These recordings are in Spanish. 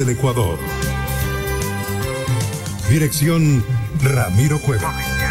del Ecuador. Dirección Ramiro Cueva.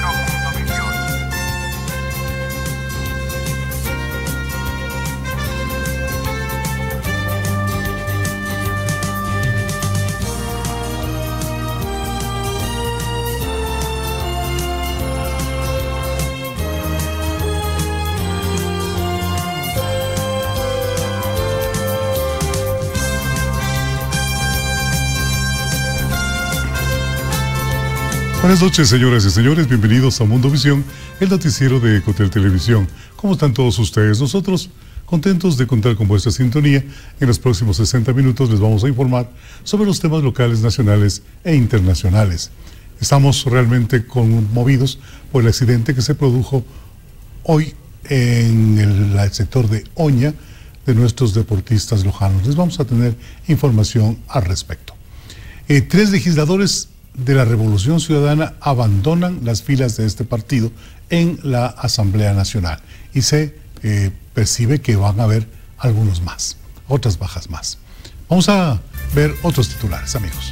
Buenas noches, señoras y señores, bienvenidos a Mundo Visión, el noticiero de Ecotel Televisión. ¿Cómo están todos ustedes? Nosotros contentos de contar con vuestra sintonía. En los próximos 60 minutos les vamos a informar sobre los temas locales, nacionales e internacionales. Estamos realmente conmovidos por el accidente que se produjo hoy en el sector de Oña de nuestros deportistas lojanos. Les vamos a tener información al respecto. 3 legisladores de la Revolución Ciudadana abandonan las filas de este partido en la Asamblea Nacional y se percibe que van a haber algunos más, otras bajas más. Vamos a ver otros titulares, amigos.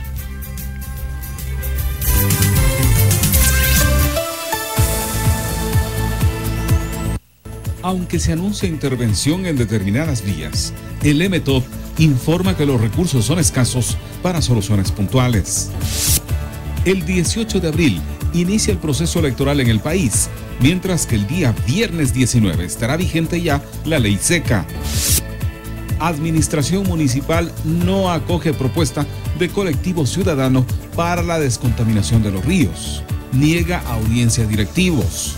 Aunque se anuncia intervención en determinadas vías, el EMETOP informa que los recursos son escasos para soluciones puntuales. El 18 de abril inicia el proceso electoral en el país, mientras que el día viernes 19 estará vigente ya la ley seca. Administración municipal no acoge propuesta de colectivo ciudadano para la descontaminación de los ríos. Niega audiencia a directivos.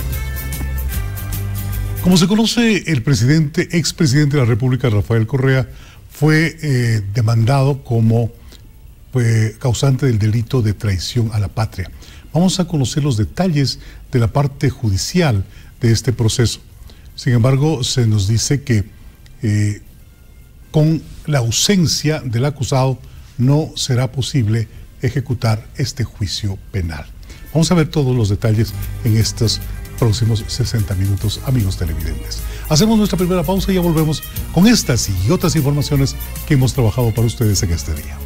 Como se conoce, el expresidente de la República, Rafael Correa, fue demandado como causante del delito de traición a la patria. Vamos a conocer los detalles de la parte judicial de este proceso. Sin embargo, se nos dice que con la ausencia del acusado no será posible ejecutar este juicio penal. Vamos a ver todos los detalles en estos próximos 60 minutos, amigos televidentes. Hacemos nuestra primera pausa y ya volvemos con estas y otras informaciones que hemos trabajado para ustedes en este día.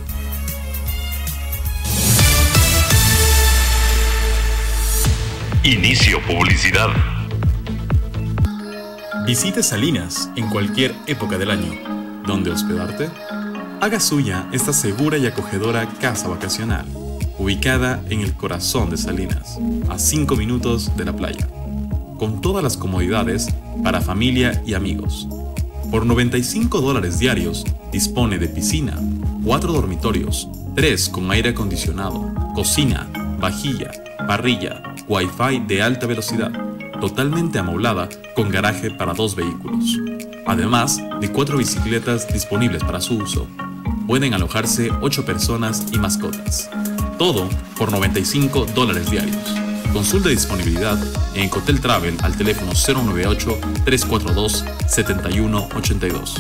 Inicio publicidad. Visite Salinas en cualquier época del año. ¿Dónde hospedarte? Haga suya esta segura y acogedora casa vacacional, ubicada en el corazón de Salinas, a 5 minutos de la playa, con todas las comodidades para familia y amigos. Por $95 diarios, dispone de piscina, 4 dormitorios, 3 con aire acondicionado, cocina, vajilla, parrilla, Wi-Fi de alta velocidad, totalmente amoblada con garaje para 2 vehículos. Además de 4 bicicletas disponibles para su uso. Pueden alojarse 8 personas y mascotas. Todo por $95 diarios. Consulta disponibilidad en Ecotel Travel al teléfono 098-342-7182.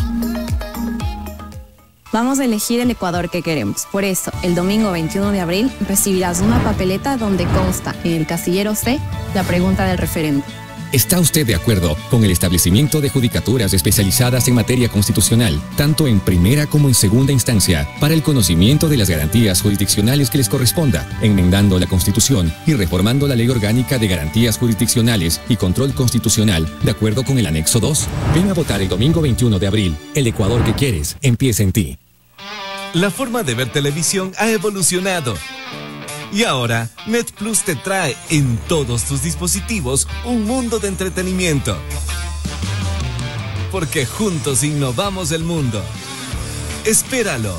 Vamos a elegir el Ecuador que queremos. Por eso, el domingo 21 de abril recibirás una papeleta donde consta, en el casillero C, la pregunta del referendo. ¿Está usted de acuerdo con el establecimiento de judicaturas especializadas en materia constitucional, tanto en primera como en segunda instancia, para el conocimiento de las garantías jurisdiccionales que les corresponda, enmendando la Constitución y reformando la Ley Orgánica de Garantías Jurisdiccionales y Control Constitucional, de acuerdo con el anexo 2? Ven a votar el domingo 21 de abril. El Ecuador que quieres empieza en ti. La forma de ver televisión ha evolucionado. Y ahora, NetPlus te trae en todos tus dispositivos un mundo de entretenimiento. Porque juntos innovamos el mundo. Espéralo.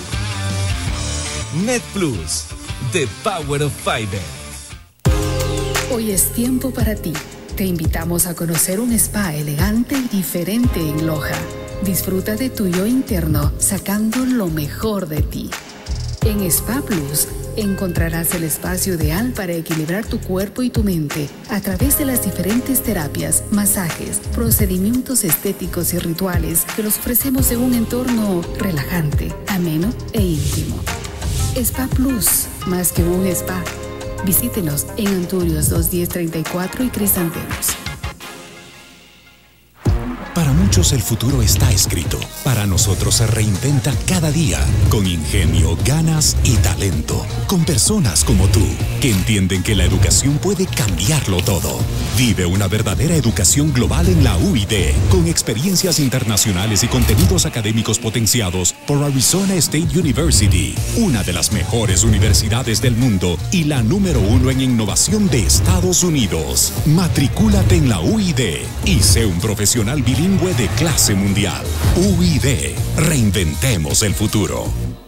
NetPlus, The Power of Fiber. Hoy es tiempo para ti. Te invitamos a conocer un spa elegante y diferente en Loja. Disfruta de tu yo interno, sacando lo mejor de ti. En Spa Plus encontrarás el espacio ideal para equilibrar tu cuerpo y tu mente a través de las diferentes terapias, masajes, procedimientos estéticos y rituales que los ofrecemos en un entorno relajante, ameno e íntimo. Spa Plus, más que un spa. Visítenos en Anturios 21034 y Crisanteros. Para muchos muchos el futuro está escrito. Para nosotros se reinventa cada día con ingenio, ganas y talento. Con personas como tú, que entienden que la educación puede cambiarlo todo. Vive una verdadera educación global en la UID, con experiencias internacionales y contenidos académicos potenciados por Arizona State University, una de las mejores universidades del mundo y la número 1 en innovación de Estados Unidos. Matricúlate en la UID y sé un profesional bilingüe de clase mundial. UID, reinventemos el futuro.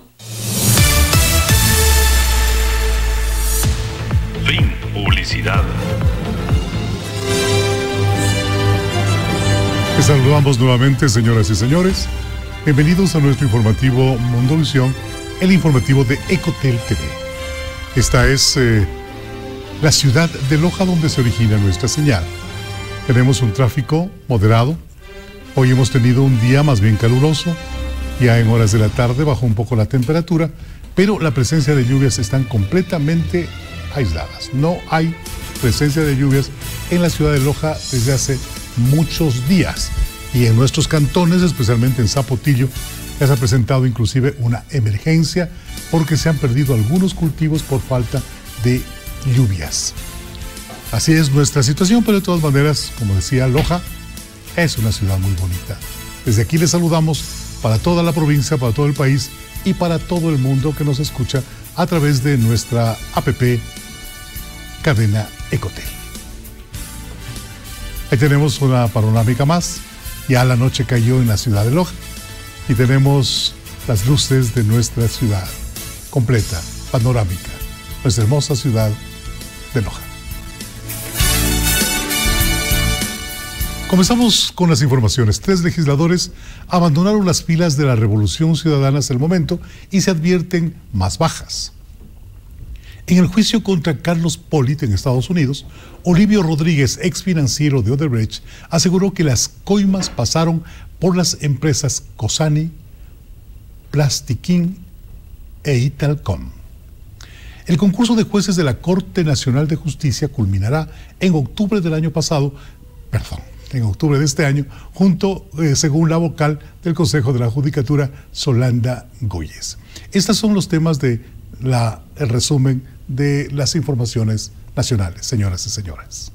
Fin publicidad. Les saludamos nuevamente, señoras y señores. Bienvenidos a nuestro informativo Mundovisión, el informativo de Ecotel TV. Esta es la ciudad de Loja, donde se origina nuestra señal. Tenemos un tráfico moderado. Hoy hemos tenido un día más bien caluroso. Ya en horas de la tarde bajó un poco la temperatura, pero la presencia de lluvias están completamente aisladas. No hay presencia de lluvias en la ciudad de Loja desde hace muchos días. Y en nuestros cantones, especialmente en Zapotillo, ya se ha presentado inclusive una emergencia porque se han perdido algunos cultivos por falta de lluvias. Así es nuestra situación, pero de todas maneras, como decía, Loja es una ciudad muy bonita. Desde aquí les saludamos para toda la provincia, para todo el país y para todo el mundo que nos escucha a través de nuestra app Cadena Ecotel. Ahí tenemos una panorámica más. Ya la noche cayó en la ciudad de Loja y tenemos las luces de nuestra ciudad completa, panorámica, nuestra hermosa ciudad de Loja. Comenzamos con las informaciones. 3 legisladores abandonaron las filas de la Revolución Ciudadana hasta el momento y se advierten más bajas. En el juicio contra Carlos Pollitt en Estados Unidos, Olivio Rodríguez, ex financiero de Odebrecht, aseguró que las coimas pasaron por las empresas Cosani, Plastiquín e Italcom. El concurso de jueces de la Corte Nacional de Justicia culminará en octubre de este año, según la vocal del Consejo de la Judicatura, Solanda Góyez. Estos son los temas de el resumen de las informaciones nacionales, señoras y señores.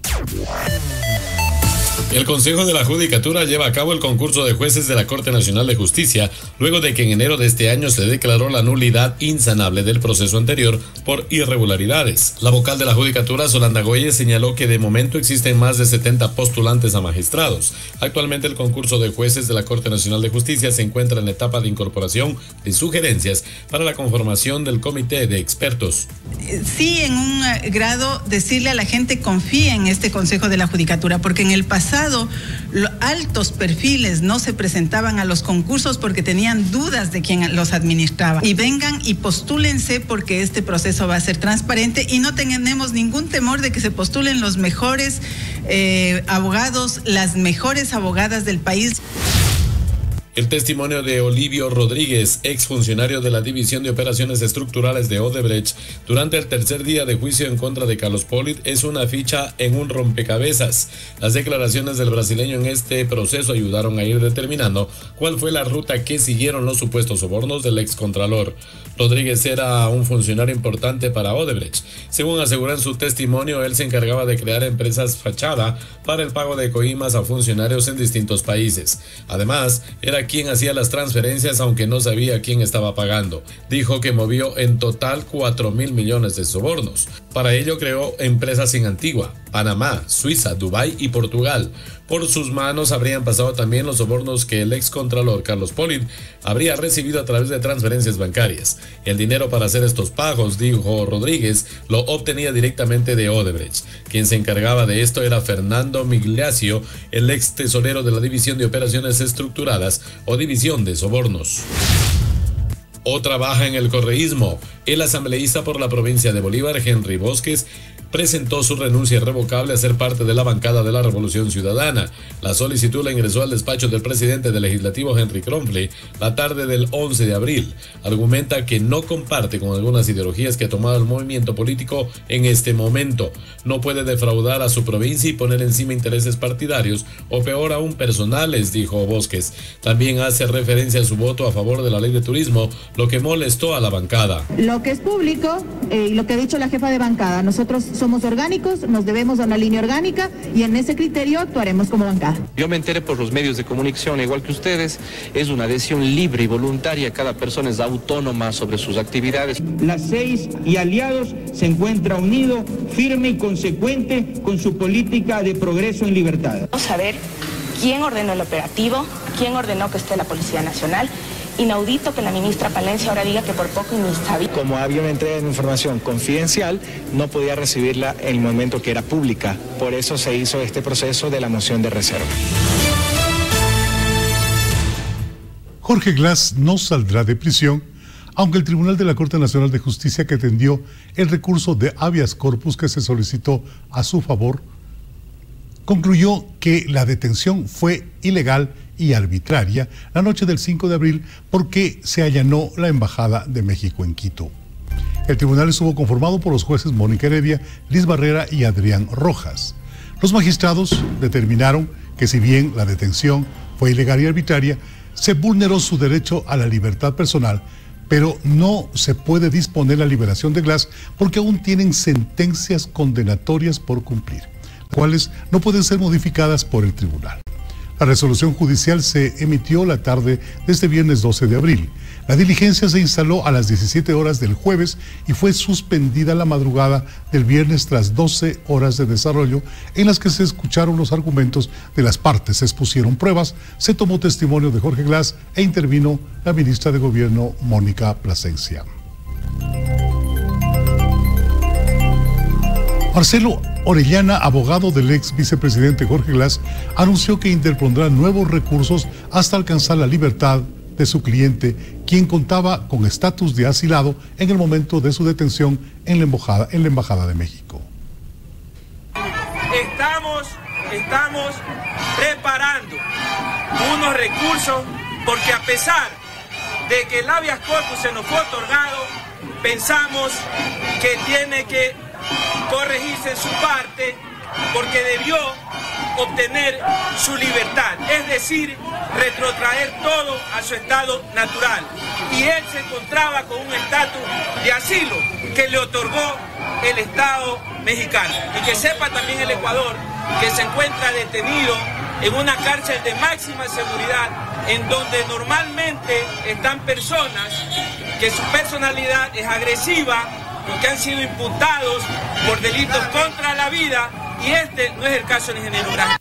El Consejo de la Judicatura lleva a cabo el concurso de jueces de la Corte Nacional de Justicia, luego de que en enero de este año se declaró la nulidad insanable del proceso anterior por irregularidades. La vocal de la Judicatura, Solanda Góyez, señaló que de momento existen más de 70 postulantes a magistrados. Actualmente el concurso de jueces de la Corte Nacional de Justicia se encuentra en la etapa de incorporación de sugerencias para la conformación del comité de expertos. Sí, en un grado, decirle a la gente confíe en este Consejo de la Judicatura, porque en el pasado altos perfiles no se presentaban a los concursos porque tenían dudas de quién los administraba. Y vengan y postúlense porque este proceso va a ser transparente y no tenemos ningún temor de que se postulen los mejores abogados, las mejores abogadas del país. El testimonio de Olivio Rodríguez, exfuncionario de la División de Operaciones Estructurales de Odebrecht, durante el tercer día de juicio en contra de Carlos Pollitt es una ficha en un rompecabezas. Las declaraciones del brasileño en este proceso ayudaron a ir determinando cuál fue la ruta que siguieron los supuestos sobornos del excontralor. Rodríguez era un funcionario importante para Odebrecht. Según asegura en su testimonio, él se encargaba de crear empresas fachada para el pago de coimas a funcionarios en distintos países. Además, era quien hacía las transferencias aunque no sabía quién estaba pagando. Dijo que movió en total 4.000 millones de sobornos. Para ello creó empresas en Antigua, Panamá, Suiza, Dubái y Portugal. Por sus manos habrían pasado también los sobornos que el excontralor Carlos Pollitt habría recibido a través de transferencias bancarias. El dinero para hacer estos pagos, dijo Rodríguez, lo obtenía directamente de Odebrecht. Quien se encargaba de esto era Fernando Migliaccio, el ex tesorero de la División de Operaciones Estructuradas o División de Sobornos. Otra baja en el correísmo. El asambleísta por la provincia de Bolívar, Henry Bosques, presentó su renuncia irrevocable a ser parte de la bancada de la Revolución Ciudadana. La solicitud la ingresó al despacho del presidente del legislativo, Henry Kronfle, la tarde del 11 de abril. Argumenta que no comparte con algunas ideologías que ha tomado el movimiento político en este momento. No puede defraudar a su provincia y poner encima intereses partidarios o peor aún personales, dijo Bosques. También hace referencia a su voto a favor de la ley de turismo, lo que molestó a la bancada. Lo que es público y lo que ha dicho la jefa de bancada, nosotros somos orgánicos, nos debemos a una línea orgánica y en ese criterio actuaremos como bancada. Yo me enteré por los medios de comunicación, igual que ustedes, es una decisión libre y voluntaria, cada persona es autónoma sobre sus actividades. Las 6 y aliados se encuentra unido, firme y consecuente con su política de progreso en libertad. Vamos a ver quién ordenó el operativo, quién ordenó que esté la Policía Nacional. Inaudito que la ministra Palencia ahora diga que por poco y ni sabía. Como había una entrega de información confidencial, no podía recibirla en el momento que era pública. Por eso se hizo este proceso de la moción de reserva. Jorge Glass no saldrá de prisión, aunque el Tribunal de la Corte Nacional de Justicia, que atendió el recurso de habeas corpus que se solicitó a su favor, concluyó que la detención fue ilegal y arbitraria la noche del 5 de abril porque se allanó la Embajada de México en Quito. El tribunal estuvo conformado por los jueces Mónica Heredia, Liz Barrera y Adrián Rojas. Los magistrados determinaron que si bien la detención fue ilegal y arbitraria, se vulneró su derecho a la libertad personal, pero no se puede disponer la liberación de Glass porque aún tienen sentencias condenatorias por cumplir, las cuales no pueden ser modificadas por el tribunal. La resolución judicial se emitió la tarde de este viernes 12 de abril. La diligencia se instaló a las 17 horas del jueves y fue suspendida la madrugada del viernes tras 12 horas de desarrollo en las que se escucharon los argumentos de las partes, se expusieron pruebas, se tomó testimonio de Jorge Glass e intervino la ministra de Gobierno, Mónica Plasencia. Marcelo Orellana, abogado del ex vicepresidente Jorge Glass, anunció que interpondrá nuevos recursos hasta alcanzar la libertad de su cliente, quien contaba con estatus de asilado en el momento de su detención en la Embajada de México. Estamos preparando unos recursos porque a pesar de que el habeas corpus se nos fue otorgado, pensamos que tiene que corregirse en su parte porque debió obtener su libertad, es decir, retrotraer todo a su estado natural. Y él se encontraba con un estatus de asilo que le otorgó el Estado mexicano. Y que sepa también el Ecuador que se encuentra detenido en una cárcel de máxima seguridad en donde normalmente están personas que su personalidad es agresiva, porque han sido imputados por delitos contra la vida, y este no es el caso del ingeniero Granja.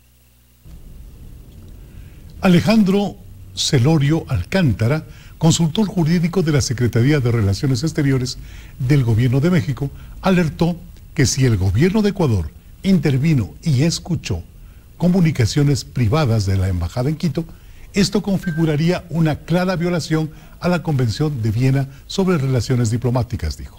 Alejandro Celorio Alcántara, consultor jurídico de la Secretaría de Relaciones Exteriores del Gobierno de México, alertó que si el gobierno de Ecuador intervino y escuchó comunicaciones privadas de la Embajada en Quito, esto configuraría una clara violación a la Convención de Viena sobre Relaciones Diplomáticas, dijo.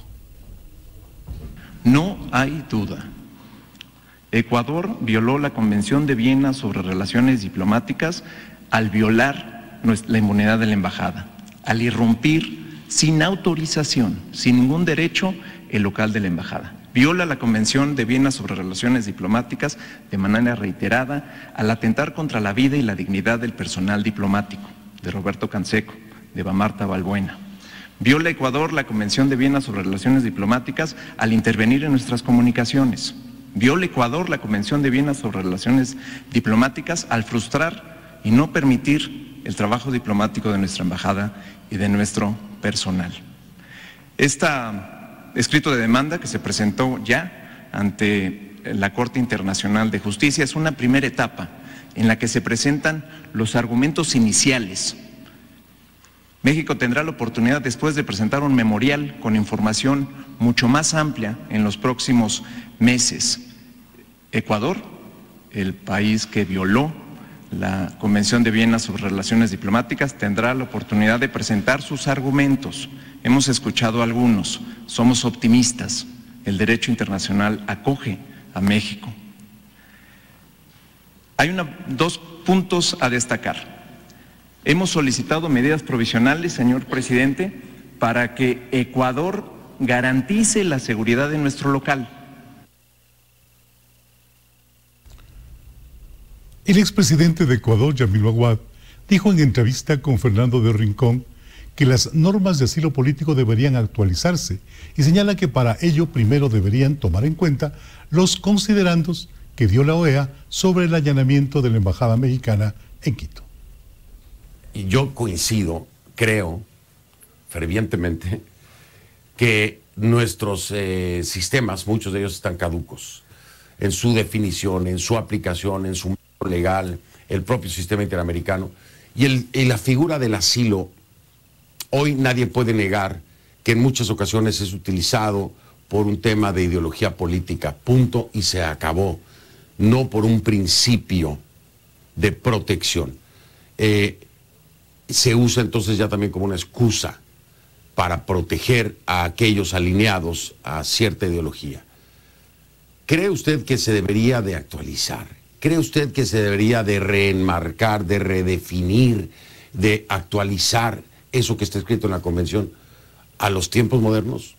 No hay duda. Ecuador violó la Convención de Viena sobre Relaciones Diplomáticas al violar la inmunidad de la embajada, al irrumpir sin autorización, sin ningún derecho, el local de la embajada. Viola la Convención de Viena sobre Relaciones Diplomáticas de manera reiterada al atentar contra la vida y la dignidad del personal diplomático, de Roberto Canseco, de Marta Balbuena. Viola Ecuador la Convención de Viena sobre Relaciones Diplomáticas al intervenir en nuestras comunicaciones. Viola Ecuador la Convención de Viena sobre Relaciones Diplomáticas al frustrar y no permitir el trabajo diplomático de nuestra embajada y de nuestro personal. Este escrito de demanda que se presentó ya ante la Corte Internacional de Justicia es una primera etapa en la que se presentan los argumentos iniciales. México tendrá la oportunidad después de presentar un memorial con información mucho más amplia en los próximos meses. Ecuador, el país que violó la Convención de Viena sobre Relaciones Diplomáticas, tendrá la oportunidad de presentar sus argumentos. Hemos escuchado algunos. Somos optimistas. El derecho internacional acoge a México. Hay dos puntos a destacar. Hemos solicitado medidas provisionales, señor presidente, para que Ecuador garantice la seguridad de nuestro local. El expresidente de Ecuador, Yamil Aguad, dijo en entrevista con Fernando de Rincón que las normas de asilo político deberían actualizarse y señala que para ello primero deberían tomar en cuenta los considerandos que dio la OEA sobre el allanamiento de la embajada mexicana en Quito. Y yo coincido, creo fervientemente, que nuestros sistemas, muchos de ellos están caducos en su definición, en su aplicación, en su marco legal, el propio sistema interamericano. Y la figura del asilo, hoy nadie puede negar que en muchas ocasiones es utilizado por un tema de ideología política, punto, y se acabó, no por un principio de protección. Se usa entonces ya también como una excusa para proteger a aquellos alineados a cierta ideología. ¿Cree usted que se debería de actualizar? ¿Cree usted que se debería de reenmarcar, de redefinir, de actualizar eso que está escrito en la Convención a los tiempos modernos?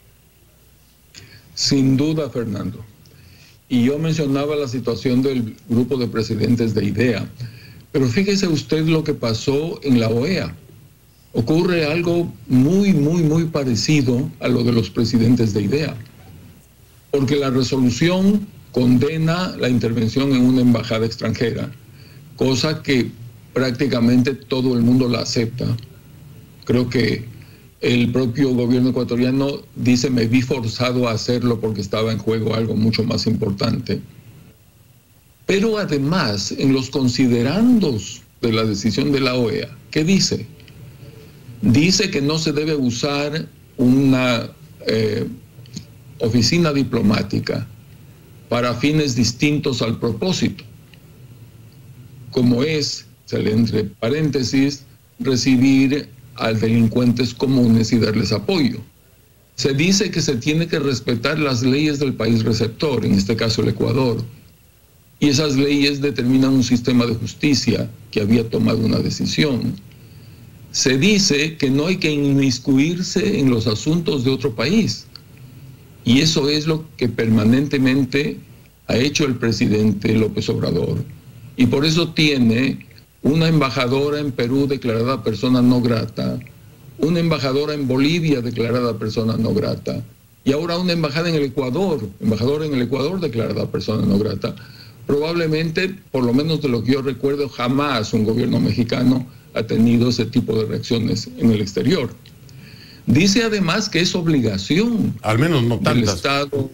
Sin duda, Fernando. Y yo mencionaba la situación del grupo de presidentes de IDEA, pero fíjese usted lo que pasó en la OEA. Ocurre algo muy parecido a lo de los presidentes de IDEA, porque la resolución condena la intervención en una embajada extranjera, cosa que prácticamente todo el mundo la acepta. Creo que el propio gobierno ecuatoriano dice: me vi forzado a hacerlo porque estaba en juego algo mucho más importante. Pero además, en los considerandos de la decisión de la OEA, ¿qué dice? Dice que no se debe usar una oficina diplomática para fines distintos al propósito, como es, entre paréntesis, recibir a delincuentes comunes y darles apoyo. Se dice que se tiene que respetar las leyes del país receptor, en este caso el Ecuador, y esas leyes determinan un sistema de justicia que había tomado una decisión. Se dice que no hay que inmiscuirse en los asuntos de otro país, y eso es lo que permanentemente ha hecho el presidente López Obrador, y por eso tiene una embajadora en Perú declarada persona no grata, una embajadora en Bolivia declarada persona no grata, y ahora una embajadora en el Ecuador declarada persona no grata. Probablemente, por lo menos de lo que yo recuerdo, jamás un gobierno mexicano ha tenido ese tipo de reacciones en el exterior. Dice además que es obligación, al menos no tantas, del Estado,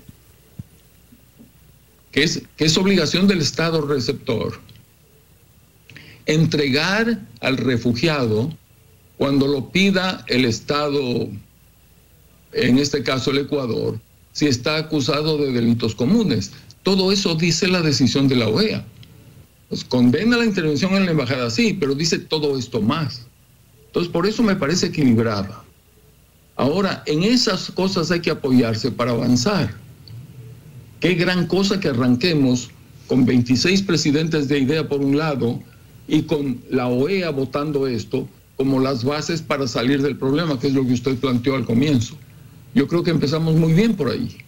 que es obligación del Estado receptor entregar al refugiado cuando lo pida el Estado, en este caso el Ecuador, si está acusado de delitos comunes. Todo eso dice la decisión de la OEA. Pues condena la intervención en la embajada, sí, pero dice todo esto más. Entonces, por eso me parece equilibrada. Ahora, en esas cosas hay que apoyarse para avanzar. Qué gran cosa que arranquemos con 26 presidentes de IDEA por un lado y con la OEA votando esto como las bases para salir del problema, que es lo que usted planteó al comienzo. Yo creo que empezamos muy bien por ahí.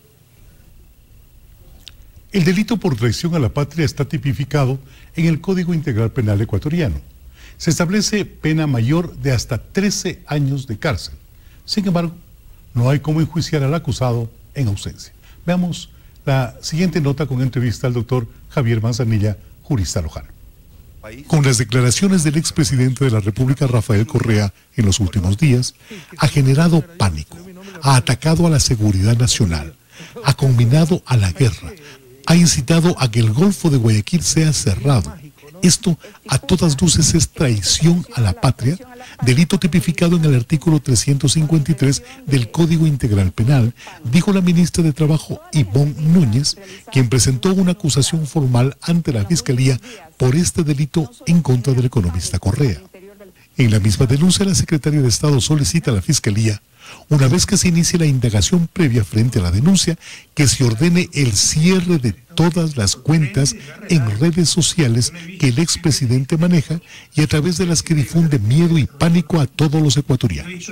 El delito por traición a la patria está tipificado en el Código Integral Penal ecuatoriano. Se establece pena mayor de hasta 13 años de cárcel. Sin embargo, no hay cómo enjuiciar al acusado en ausencia. Veamos la siguiente nota con entrevista al doctor Javier Manzanilla, jurista lojano. Con las declaraciones del expresidente de la República, Rafael Correa, en los últimos días, ha generado pánico, ha atacado a la seguridad nacional, ha combinado a la guerra, ha incitado a que el Golfo de Guayaquil sea cerrado Esto, a todas luces, es traición a la patria, delito tipificado en el artículo 353 del Código Integral Penal, dijo la ministra de Trabajo, Ivonne Núñez, quien presentó una acusación formal ante la Fiscalía por este delito en contra del economista Correa. En la misma denuncia, la secretaria de Estado solicita a la Fiscalía, una vez que se inicie la indagación previa frente a la denuncia, que se ordene el cierre de todas las cuentas en redes sociales que el expresidente maneja y a través de las que difunde miedo y pánico a todos los ecuatorianos.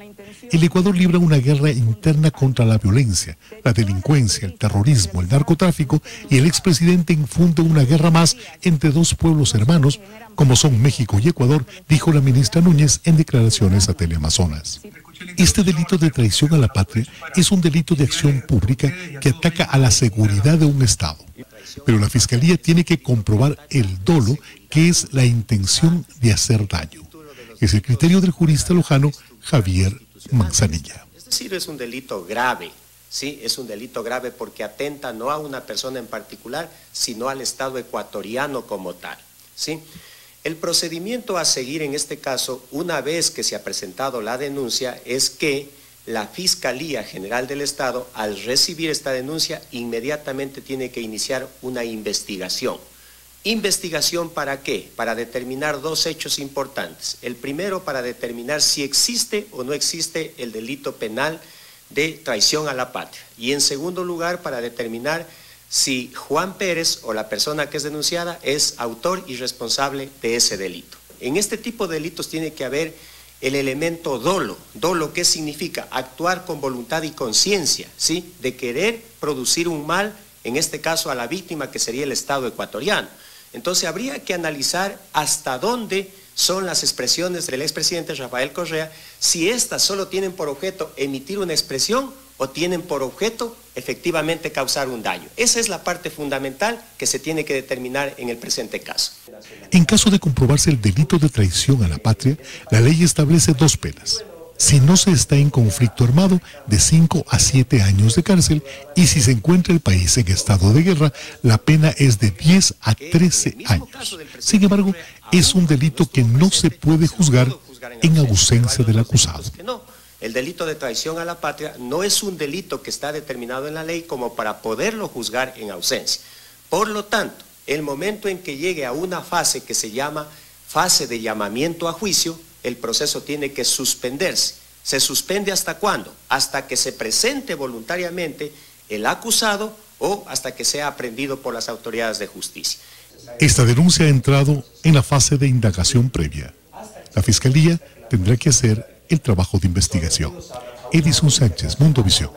El Ecuador libra una guerra interna contra la violencia, la delincuencia, el terrorismo, el narcotráfico, y el expresidente infunde una guerra más entre dos pueblos hermanos, como son México y Ecuador, dijo la ministra Núñez en declaraciones a Teleamazonas. Este delito de traición a la patria es un delito de acción pública que ataca a la seguridad de un Estado. Pero la Fiscalía tiene que comprobar el dolo, que es la intención de hacer daño. Es el criterio del jurista lojano Javier Manzanilla. Es decir, es un delito grave, ¿sí? Es un delito grave porque atenta no a una persona en particular, sino al Estado ecuatoriano como tal, ¿sí? El procedimiento a seguir en este caso, una vez que se ha presentado la denuncia, es que la Fiscalía General del Estado, al recibir esta denuncia, inmediatamente tiene que iniciar una investigación. ¿Investigación para qué? Para determinar dos hechos importantes. El primero, para determinar si existe o no existe el delito penal de traición a la patria. Y en segundo lugar, para determinar si Juan Pérez o la persona que es denunciada es autor y responsable de ese delito. En este tipo de delitos tiene que haber el elemento dolo. Dolo, ¿qué significa? Actuar con voluntad y conciencia, ¿sí? De querer producir un mal, en este caso a la víctima, que sería el Estado ecuatoriano. Entonces habría que analizar hasta dónde son las expresiones del expresidente Rafael Correa, si éstas solo tienen por objeto emitir una expresión o tienen por objeto efectivamente causar un daño. Esa es la parte fundamental que se tiene que determinar en el presente caso. En caso de comprobarse el delito de traición a la patria, la ley establece dos penas. Si no se está en conflicto armado, de 5 a 7 años de cárcel, y si se encuentra el país en estado de guerra, la pena es de 10 a 13 años. Sin embargo, es un delito que no se puede juzgar en ausencia del acusado. El delito de traición a la patria no es un delito que está determinado en la ley como para poderlo juzgar en ausencia. Por lo tanto, el momento en que llegue a una fase que se llama fase de llamamiento a juicio, el proceso tiene que suspenderse. ¿Se suspende hasta cuándo? Hasta que se presente voluntariamente el acusado o hasta que sea aprehendido por las autoridades de justicia. Esta denuncia ha entrado en la fase de indagación previa. La Fiscalía tendrá que hacer el trabajo de investigación. Edison Sánchez, Mundovisión.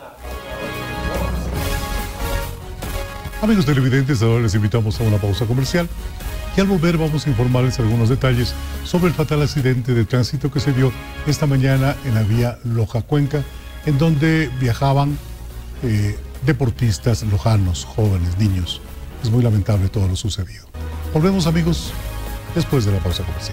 Amigos televidentes, ahora les invitamos a una pausa comercial y al volver vamos a informarles algunos detalles sobre el fatal accidente de tránsito que se dio esta mañana en la vía Loja-Cuenca, en donde viajaban deportistas lojanos, jóvenes, niños. Es muy lamentable todo lo sucedido. Volvemos, amigos, después de la pausa comercial.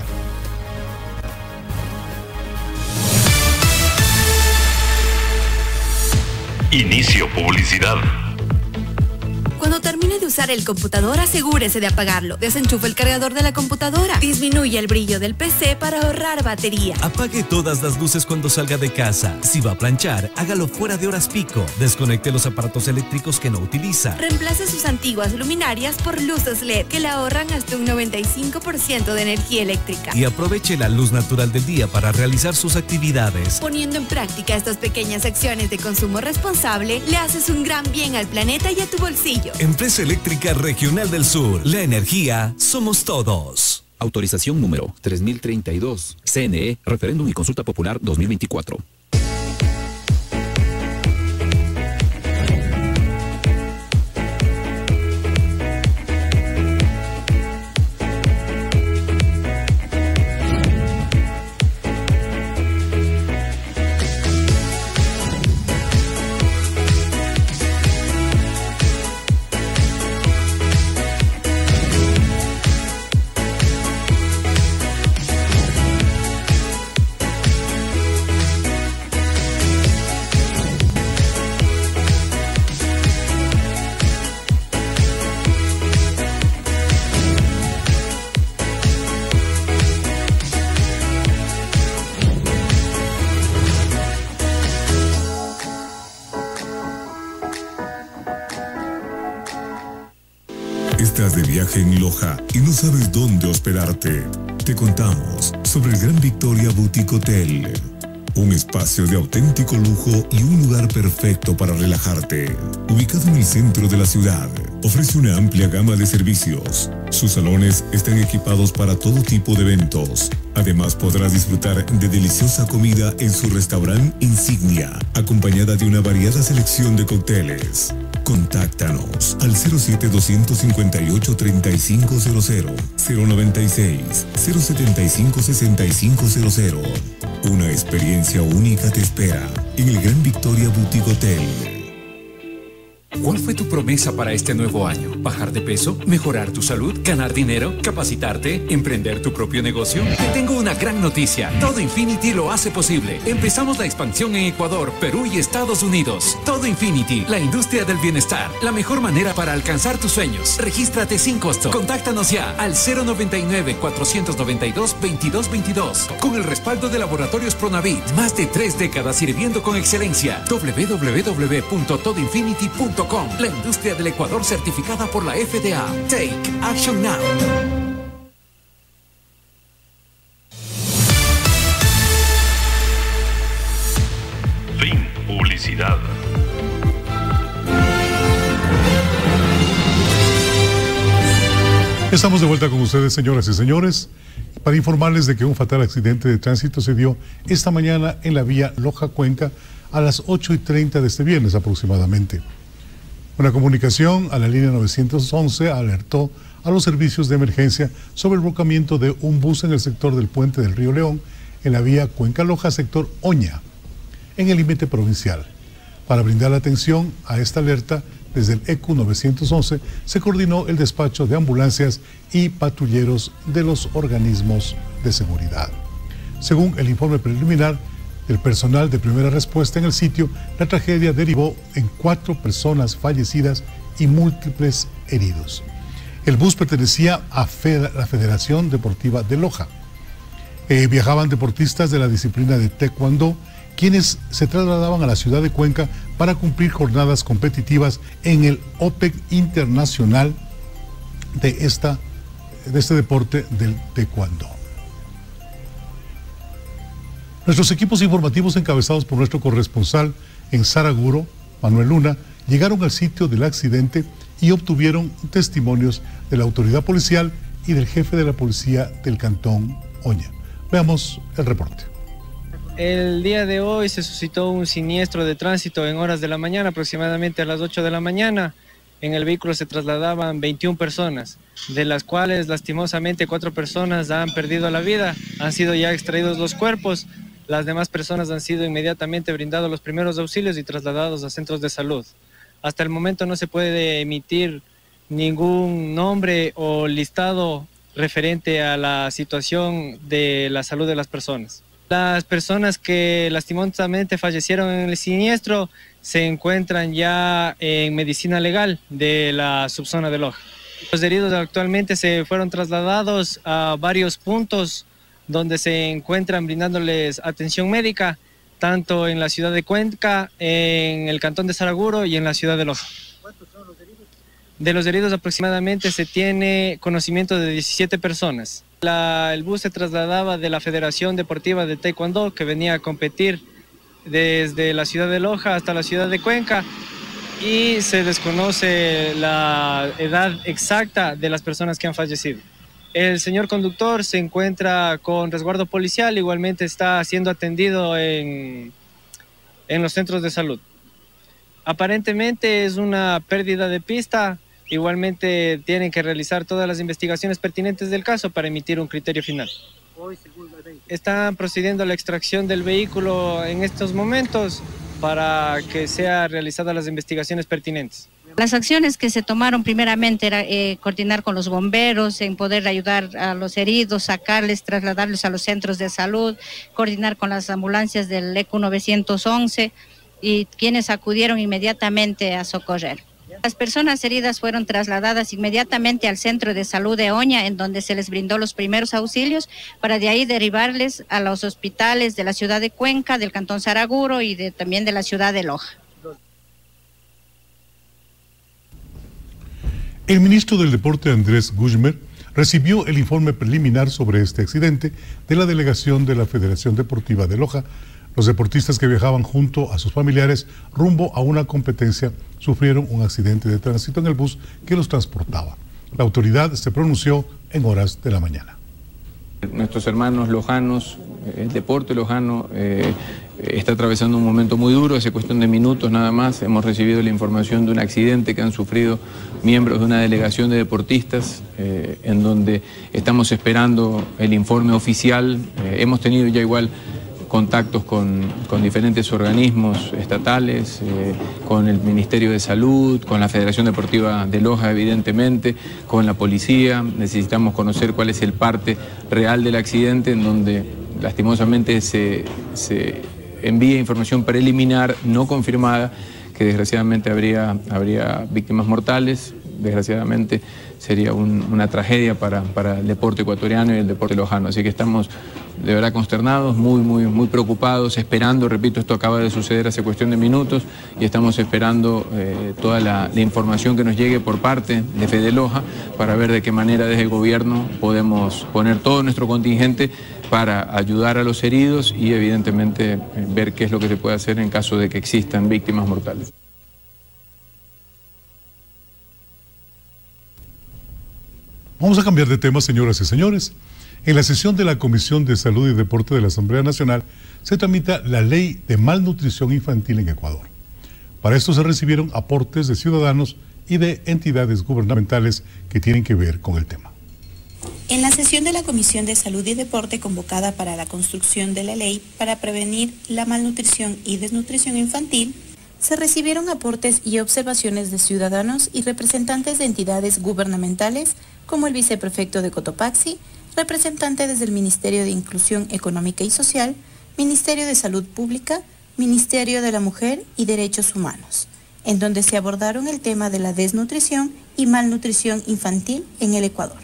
Inicio publicidad. Cuando termine de usar el computador, asegúrese de apagarlo. Desenchufe el cargador de la computadora. Disminuye el brillo del PC para ahorrar batería. Apague todas las luces cuando salga de casa. Si va a planchar, hágalo fuera de horas pico. Desconecte los aparatos eléctricos que no utiliza. Reemplace sus antiguas luminarias por luces LED que le ahorran hasta un 95% de energía eléctrica. Y aproveche la luz natural del día para realizar sus actividades. Poniendo en práctica estas pequeñas acciones de consumo responsable, le haces un gran bien al planeta y a tu bolsillo. Empresa Eléctrica Regional del Sur. La energía somos todos. Autorización número 3032. CNE, Referéndum y Consulta Popular 2024. de viaje en Loja y no sabes dónde hospedarte? Te contamos sobre el Gran Victoria Boutique Hotel. Un espacio de auténtico lujo y un lugar perfecto para relajarte. Ubicado en el centro de la ciudad, ofrece una amplia gama de servicios. Sus salones están equipados para todo tipo de eventos. Además, podrás disfrutar de deliciosa comida en su restaurante insignia, acompañada de una variada selección de cócteles. Contáctanos al 07-258-3500, 096-075-6500. Una experiencia única te espera en el Gran Victoria Boutique Hotel. ¿Cuál fue tu promesa para este nuevo año? ¿Bajar de peso? ¿Mejorar tu salud? ¿Ganar dinero? ¿Capacitarte? ¿Emprender tu propio negocio? Te tengo una gran noticia. Todo Infinity lo hace posible. Empezamos la expansión en Ecuador, Perú y Estados Unidos. Todo Infinity, la industria del bienestar. La mejor manera para alcanzar tus sueños. Regístrate sin costo. Contáctanos ya al 099-492-2222. Con el respaldo de Laboratorios Pronavit. Más de 3 décadas sirviendo con excelencia. www.todoinfinity.com. La industria del Ecuador certificada por la FDA. Take action now. Fin publicidad. Estamos de vuelta con ustedes, señoras y señores, para informarles de que un fatal accidente de tránsito se dio esta mañana en la vía Loja-Cuenca a las 8:30 de este viernes aproximadamente. Una comunicación a la línea 911 alertó a los servicios de emergencia sobre el volcamiento de un bus en el sector del puente del Río León, en la vía Cuenca-Loja, sector Oña, en el límite provincial. Para brindar atención a esta alerta, desde el EQ 911 se coordinó el despacho de ambulancias y patrulleros de los organismos de seguridad. Según el informe preliminar del personal de primera respuesta en el sitio, la tragedia derivó en 4 personas fallecidas y múltiples heridos. El bus pertenecía a la Federación Deportiva de Loja. Viajaban deportistas de la disciplina de Taekwondo, quienes se trasladaban a la ciudad de Cuenca para cumplir jornadas competitivas en el Open Internacional de este deporte del Taekwondo. Nuestros equipos informativos, encabezados por nuestro corresponsal en Saraguro, Manuel Luna, llegaron al sitio del accidente y obtuvieron testimonios de la autoridad policial y del jefe de la policía del cantón Oña. Veamos el reporte. El día de hoy se suscitó un siniestro de tránsito en horas de la mañana, aproximadamente a las 8 de la mañana. En el vehículo se trasladaban 21 personas, de las cuales lastimosamente 4 personas han perdido la vida, han sido ya extraídos los cuerpos. Las demás personas han sido inmediatamente brindados los primeros auxilios y trasladados a centros de salud. Hasta el momento no se puede emitir ningún nombre o listado referente a la situación de la salud de las personas. Las personas que lastimosamente fallecieron en el siniestro se encuentran ya en medicina legal de la subzona de Loja. Los heridos actualmente se fueron trasladados a varios puntos donde se encuentran brindándoles atención médica, tanto en la ciudad de Cuenca, en el cantón de Saraguro y en la ciudad de Loja. ¿Cuántos son los heridos? De los heridos aproximadamente se tiene conocimiento de 17 personas. El bus se trasladaba de la Federación Deportiva de Taekwondo, que venía a competir desde la ciudad de Loja hasta la ciudad de Cuenca, y se desconoce la edad exacta de las personas que han fallecido. El señor conductor se encuentra con resguardo policial, igualmente está siendo atendido en los centros de salud. Aparentemente es una pérdida de pista, igualmente tienen que realizar todas las investigaciones pertinentes del caso para emitir un criterio final. Están procediendo a la extracción del vehículo en estos momentos para que sean realizadas las investigaciones pertinentes. Las acciones que se tomaron primeramente era coordinar con los bomberos en poder ayudar a los heridos, sacarles, trasladarles a los centros de salud, coordinar con las ambulancias del EQ 911 y quienes acudieron inmediatamente a socorrer. Las personas heridas fueron trasladadas inmediatamente al centro de salud de Oña, en donde se les brindó los primeros auxilios, para de ahí derivarles a los hospitales de la ciudad de Cuenca, del cantón Saraguro y también de la ciudad de Loja. El ministro del Deporte, Andrés Guzmán, recibió el informe preliminar sobre este accidente de la delegación de la Federación Deportiva de Loja. Los deportistas que viajaban junto a sus familiares rumbo a una competencia sufrieron un accidente de tránsito en el bus que los transportaba. La autoridad se pronunció en horas de la mañana. Nuestros hermanos lojanos, el deporte lojano está atravesando un momento muy duro. Hace cuestión de minutos nada más hemos recibido la información de un accidente que han sufrido miembros de una delegación de deportistas, en donde estamos esperando el informe oficial. Hemos tenido ya igual contactos con diferentes organismos estatales, con el Ministerio de Salud, con la Federación Deportiva de Loja, evidentemente, con la policía. Necesitamos conocer cuál es el parte real del accidente, en donde lastimosamente se envía información preliminar no confirmada, que desgraciadamente habría víctimas mortales. Desgraciadamente sería una tragedia para el deporte ecuatoriano y el deporte lojano. Así que estamos de verdad consternados, muy preocupados, esperando, repito, esto acaba de suceder hace cuestión de minutos, y estamos esperando toda la información que nos llegue por parte de Fede Loja para ver de qué manera desde el gobierno podemos poner todo nuestro contingente para ayudar a los heridos y evidentemente ver qué es lo que se puede hacer en caso de que existan víctimas mortales. Vamos a cambiar de tema, señoras y señores. En la sesión de la Comisión de Salud y Deporte de la Asamblea Nacional se tramita la Ley de Malnutrición Infantil en Ecuador. Para esto se recibieron aportes de ciudadanos y de entidades gubernamentales que tienen que ver con el tema. En la sesión de la Comisión de Salud y Deporte convocada para la construcción de la ley para prevenir la malnutrición y desnutrición infantil, se recibieron aportes y observaciones de ciudadanos y representantes de entidades gubernamentales como el viceprefecto de Cotopaxi, representante desde el Ministerio de Inclusión Económica y Social, Ministerio de Salud Pública, Ministerio de la Mujer y Derechos Humanos, en donde se abordaron el tema de la desnutrición y malnutrición infantil en el Ecuador.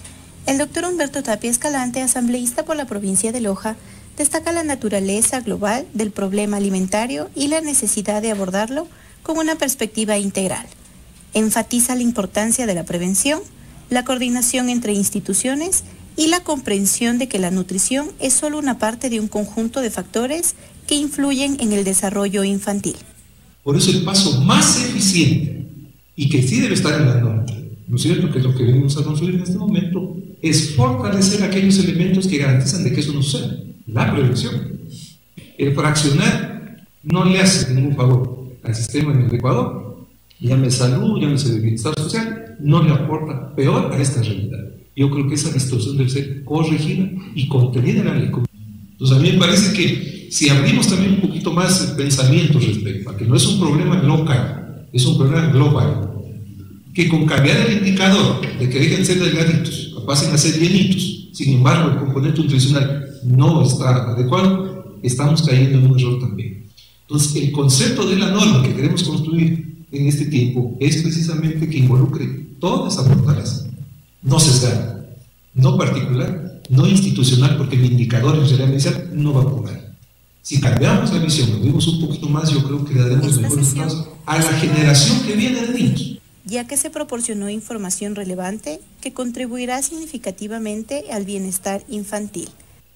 El doctor Humberto Tapia Escalante, asambleísta por la provincia de Loja, destaca la naturaleza global del problema alimentario y la necesidad de abordarlo con una perspectiva integral. Enfatiza la importancia de la prevención, la coordinación entre instituciones y la comprensión de que la nutrición es solo una parte de un conjunto de factores que influyen en el desarrollo infantil. Por eso el paso más eficiente y que sí debe estar en la norma, ¿no es cierto?, que es lo que venimos a construir en este momento, es fortalecer aquellos elementos que garantizan de que eso no suceda. La prevención. El fraccionar no le hace ningún favor al sistema en el Ecuador, llame salud, llámese de bienestar social, no le aporta, peor a esta realidad. Yo creo que esa distorsión debe ser corregida y contenida en la ley. Entonces a mí me parece que si abrimos también un poquito más el pensamiento respecto a que no es un problema local, es un problema global, que con cambiar el indicador de que dejen ser delgaditos, pasen a ser llenitos, sin embargo el componente nutricional no está adecuado, estamos cayendo en un error también. Entonces el concepto de la norma que queremos construir en este tiempo es precisamente que involucre toda esa fortaleza, no sesgada, no particular, no institucional, porque el indicador en realidad inicial no va a cobrar. Si cambiamos la visión, lo vemos un poquito más, yo creo que le daremos mejores pasos a la generación que viene de niños, ya que se proporcionó información relevante que contribuirá significativamente al bienestar infantil.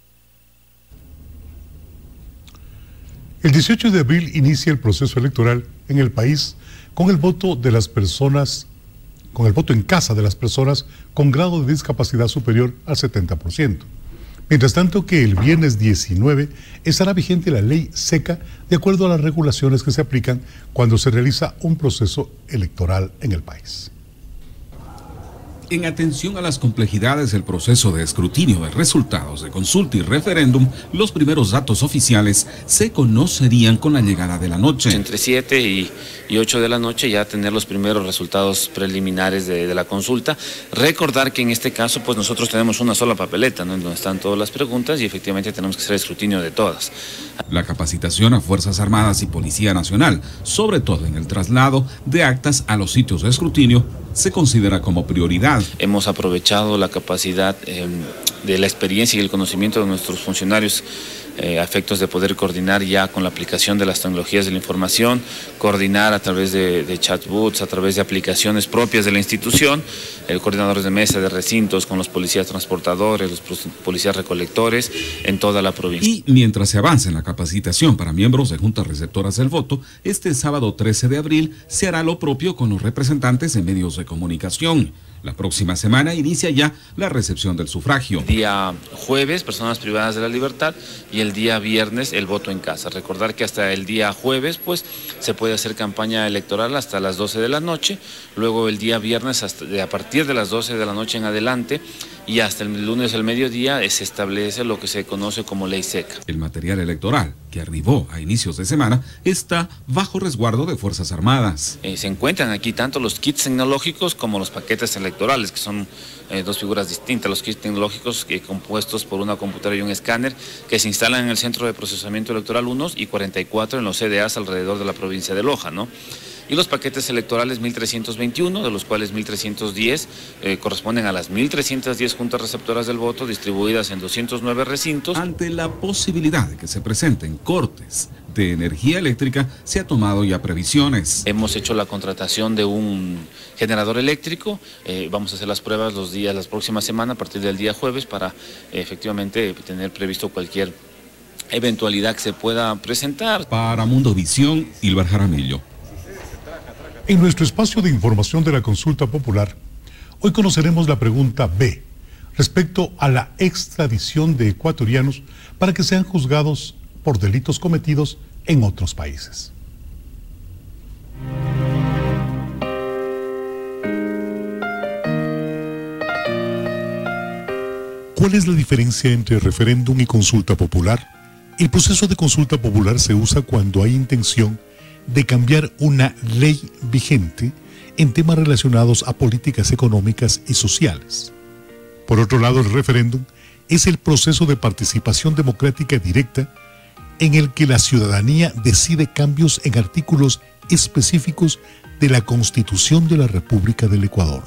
El 18 de abril inicia el proceso electoral en el país con el voto de las personas, con el voto en casa de las personas con grado de discapacidad superior al 70%. Mientras tanto que el viernes 19 estará vigente la ley seca de acuerdo a las regulaciones que se aplican cuando se realiza un proceso electoral en el país. En atención a las complejidades del proceso de escrutinio de resultados de consulta y referéndum, los primeros datos oficiales se conocerían con la llegada de la noche. Entre 7 y 8 de la noche ya tener los primeros resultados preliminares de la consulta. Recordar que en este caso pues nosotros tenemos una sola papeleta, ¿no?, en donde están todas las preguntas y efectivamente tenemos que hacer escrutinio de todas. La capacitación a Fuerzas Armadas y Policía Nacional, sobre todo en el traslado de actas a los sitios de escrutinio, se considera como prioridad. Hemos aprovechado la capacidad de la experiencia y el conocimiento de nuestros funcionarios a efectos de poder coordinar ya con la aplicación de las tecnologías de la información, coordinar a través de chatbots, a través de aplicaciones propias de la institución, coordinadores de mesa, de recintos, con los policías transportadores, los policías recolectores en toda la provincia. Y mientras se avanza en la capacitación para miembros de juntas receptoras del voto, este sábado 13 de abril se hará lo propio con los representantes de medios de comunicación. La próxima semana inicia ya la recepción del sufragio. Día jueves, personas privadas de la libertad, y el día viernes, el voto en casa. Recordar que hasta el día jueves, pues, se puede hacer campaña electoral hasta las 12 de la noche, luego el día viernes a partir de las 12 de la noche en adelante, y hasta el lunes al mediodía se establece lo que se conoce como ley seca. El material electoral, que arribó a inicios de semana, está bajo resguardo de Fuerzas Armadas. Se encuentran aquí tanto los kits tecnológicos como los paquetes electorales, que son dos figuras distintas. Los kits tecnológicos compuestos por una computadora y un escáner que se instalan en el Centro de Procesamiento Electoral 1 y 44 en los CDAs alrededor de la provincia de Loja, ¿no? Y los paquetes electorales 1321, de los cuales 1310 corresponden a las 1310 juntas receptoras del voto distribuidas en 209 recintos. Ante la posibilidad de que se presenten cortes de energía eléctrica, se ha tomado ya previsiones. Hemos hecho la contratación de un generador eléctrico, vamos a hacer las pruebas las próximas semanas a partir del día jueves para efectivamente tener previsto cualquier eventualidad que se pueda presentar. Para Mundovisión, Ilvar Jaramillo. En nuestro espacio de información de la consulta popular, hoy conoceremos la pregunta B, respecto a la extradición de ecuatorianos para que sean juzgados por delitos cometidos en otros países. ¿Cuál es la diferencia entre referéndum y consulta popular? El proceso de consulta popular se usa cuando hay intención de cambiar una ley vigente en temas relacionados a políticas económicas y sociales. Por otro lado, el referéndum es el proceso de participación democrática directa en el que la ciudadanía decide cambios en artículos específicos de la Constitución de la República del Ecuador.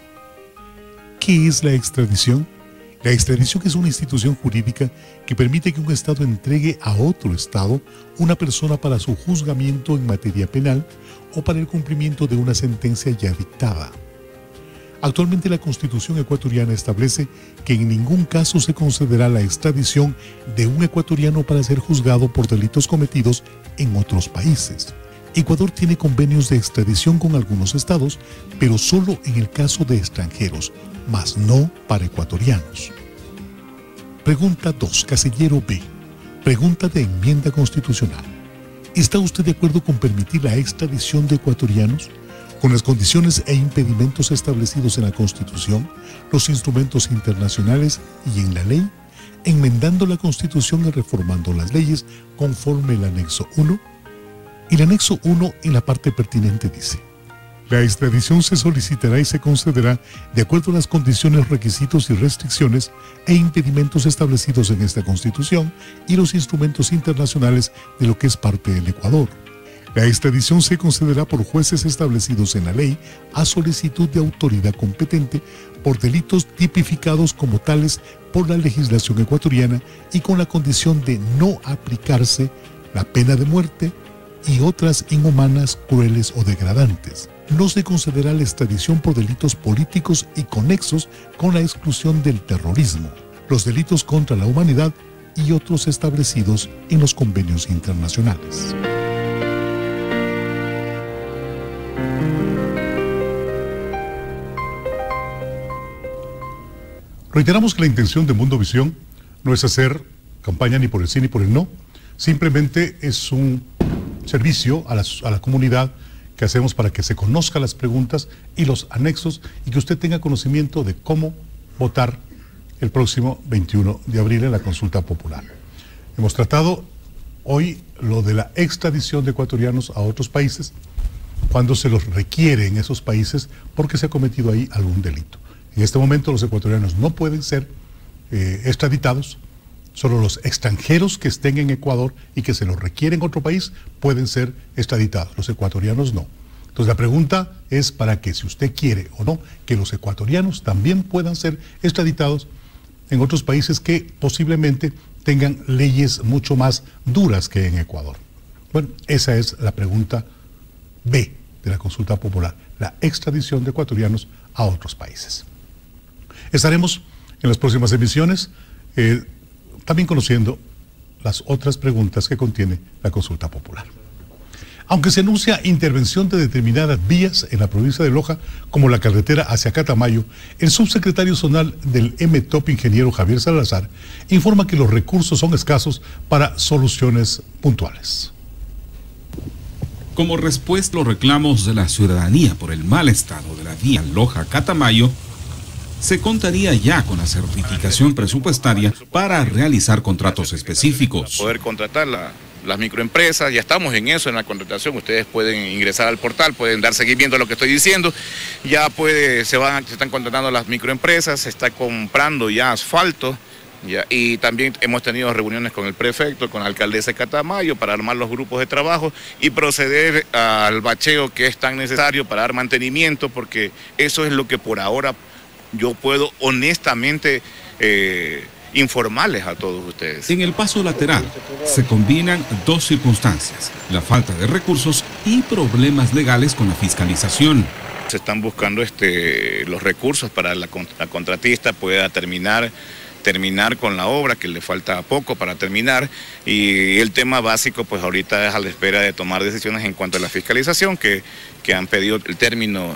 ¿Qué es la extradición? La extradición es una institución jurídica que permite que un Estado entregue a otro Estado una persona para su juzgamiento en materia penal o para el cumplimiento de una sentencia ya dictada. Actualmente la Constitución ecuatoriana establece que en ningún caso se concederá la extradición de un ecuatoriano para ser juzgado por delitos cometidos en otros países. Ecuador tiene convenios de extradición con algunos estados, pero solo en el caso de extranjeros, mas no para ecuatorianos. Pregunta 2, casillero B. Pregunta de enmienda constitucional. ¿Está usted de acuerdo con permitir la extradición de ecuatorianos con las condiciones e impedimentos establecidos en la Constitución, los instrumentos internacionales y en la ley, enmendando la Constitución y reformando las leyes conforme el anexo 1? El anexo 1 en la parte pertinente dice: la extradición se solicitará y se concederá de acuerdo a las condiciones, requisitos y restricciones e impedimentos establecidos en esta Constitución y los instrumentos internacionales de lo que es parte del Ecuador. La extradición se concederá por jueces establecidos en la ley a solicitud de autoridad competente por delitos tipificados como tales por la legislación ecuatoriana y con la condición de no aplicarse la pena de muerte y otras inhumanas, crueles o degradantes. No se concederá la extradición por delitos políticos y conexos con la exclusión del terrorismo, los delitos contra la humanidad y otros establecidos en los convenios internacionales. Reiteramos que la intención de Mundovisión no es hacer campaña ni por el sí ni por el no, simplemente es un servicio a la comunidad que hacemos para que se conozcan las preguntas y los anexos y que usted tenga conocimiento de cómo votar el próximo 21 de abril en la consulta popular. Hemos tratado hoy lo de la extradición de ecuatorianos a otros países cuando se los requiere en esos países porque se ha cometido ahí algún delito. En este momento los ecuatorianos no pueden ser extraditados. Solo los extranjeros que estén en Ecuador y que se los requiere en otro país pueden ser extraditados, los ecuatorianos no. Entonces la pregunta es para que si usted quiere o no, que los ecuatorianos también puedan ser extraditados en otros países que posiblemente tengan leyes mucho más duras que en Ecuador? Bueno, esa es la pregunta B de la consulta popular, la extradición de ecuatorianos a otros países. Estaremos en las próximas emisiones también conociendo las otras preguntas que contiene la consulta popular. Aunque se anuncia intervención de determinadas vías en la provincia de Loja, como la carretera hacia Catamayo, el subsecretario zonal del MTOP, ingeniero Javier Salazar, informa que los recursos son escasos para soluciones puntuales. Como respuesta a los reclamos de la ciudadanía por el mal estado de la vía Loja-Catamayo, se contaría ya con la certificación presupuestaria para realizar contratos específicos. Para poder contratar las microempresas, ya estamos en eso, en la contratación. Ustedes pueden ingresar al portal, pueden dar seguimiento a lo que estoy diciendo. Ya se están contratando las microempresas, se está comprando ya asfalto. Y también hemos tenido reuniones con el prefecto, con la alcaldesa de Catamayo para armar los grupos de trabajo y proceder al bacheo que es tan necesario para dar mantenimiento, porque eso es lo que por ahora yo puedo honestamente informarles a todos ustedes. En el paso lateral se combinan dos circunstancias: la falta de recursos y problemas legales con la fiscalización. Se están buscando los recursos para la contratista pueda terminar con la obra, que le falta poco para terminar, y el tema básico pues ahorita es a la espera de tomar decisiones en cuanto a la fiscalización, que han pedido el término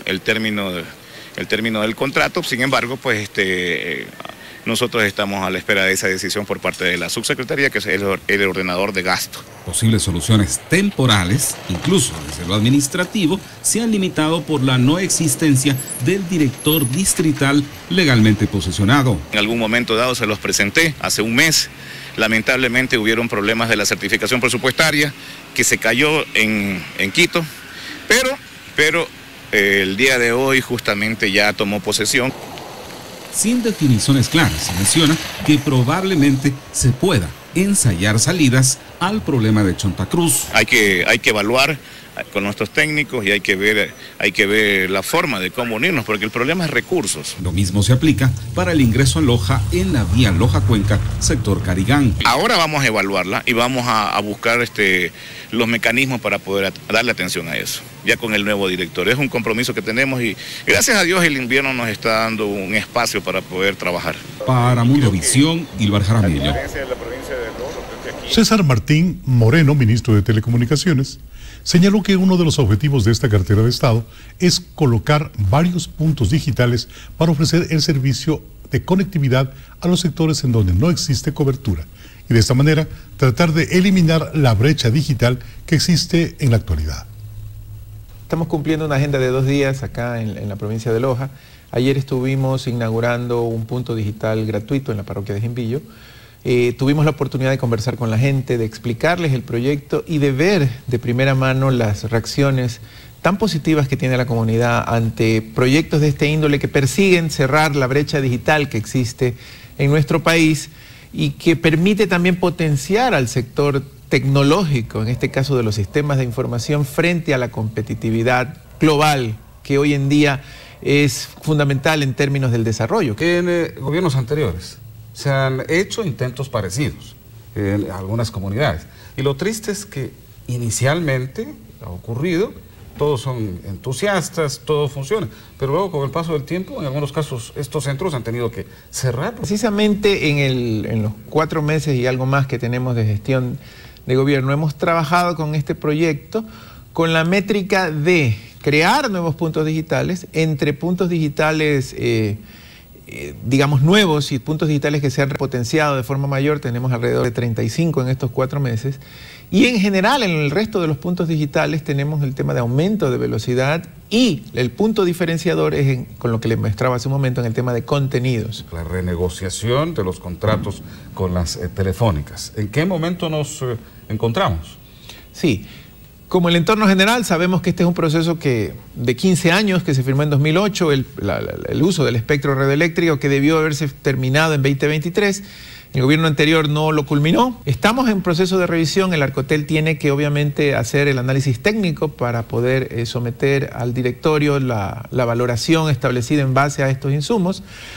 del contrato. Sin embargo, pues nosotros estamos a la espera de esa decisión por parte de la subsecretaría, que es el ordenador de gasto. Posibles soluciones temporales, incluso desde lo administrativo, se han limitado por la no existencia del director distrital legalmente posesionado. En algún momento dado se los presenté hace un mes. Lamentablemente hubieron problemas de la certificación presupuestaria que se cayó en Quito, pero el día de hoy justamente ya tomó posesión. Sin definiciones claras, se menciona que probablemente se pueda ensayar salidas al problema de Chonta Cruz. Hay que evaluar con nuestros técnicos y hay que ver la forma de cómo unirnos, porque el problema es recursos. Lo mismo se aplica para el ingreso a Loja en la vía Loja-Cuenca, sector Carigán. Ahora vamos a evaluarla y vamos a buscar los mecanismos para poder darle atención a eso, ya con el nuevo director. Es un compromiso que tenemos y gracias a Dios el invierno nos está dando un espacio para poder trabajar. Para Mundovisión, Ilvar Jaramillo. César Martín Moreno, ministro de Telecomunicaciones, señaló que uno de los objetivos de esta cartera de Estado es colocar varios puntos digitales para ofrecer el servicio de conectividad a los sectores en donde no existe cobertura y de esta manera tratar de eliminar la brecha digital que existe en la actualidad. Estamos cumpliendo una agenda de 2 días acá en la provincia de Loja. Ayer estuvimos inaugurando un punto digital gratuito en la parroquia de Jimbillo. Tuvimos la oportunidad de conversar con la gente, de explicarles el proyecto y de ver de primera mano las reacciones tan positivas que tiene la comunidad ante proyectos de este índole que persiguen cerrar la brecha digital que existe en nuestro país y que permite también potenciar al sector tecnológico, en este caso de los sistemas de información, frente a la competitividad global que hoy en día es fundamental en términos del desarrollo. En gobiernos anteriores se han hecho intentos parecidos en algunas comunidades. Y lo triste es que inicialmente ha ocurrido, todos son entusiastas, todo funciona, pero luego con el paso del tiempo, en algunos casos, estos centros han tenido que cerrar. Precisamente en los 4 meses y algo más que tenemos de gestión de gobierno, hemos trabajado con este proyecto con la métrica de crear nuevos puntos digitales, entre puntos digitales digamos nuevos y puntos digitales que se han repotenciado de forma mayor, tenemos alrededor de 35 en estos 4 meses, y en general en el resto de los puntos digitales tenemos el tema de aumento de velocidad y el punto diferenciador es con lo que les mostraba hace un momento en el tema de contenidos. La renegociación de los contratos con las telefónicas. ¿En qué momento nos encontramos? Sí. Como el entorno general, sabemos que este es un proceso de 15 años que se firmó en 2008, el uso del espectro radioeléctrico que debió haberse terminado en 2023. El gobierno anterior no lo culminó. Estamos en proceso de revisión. El Arcotel tiene que obviamente hacer el análisis técnico para poder someter al directorio la valoración establecida en base a estos insumos.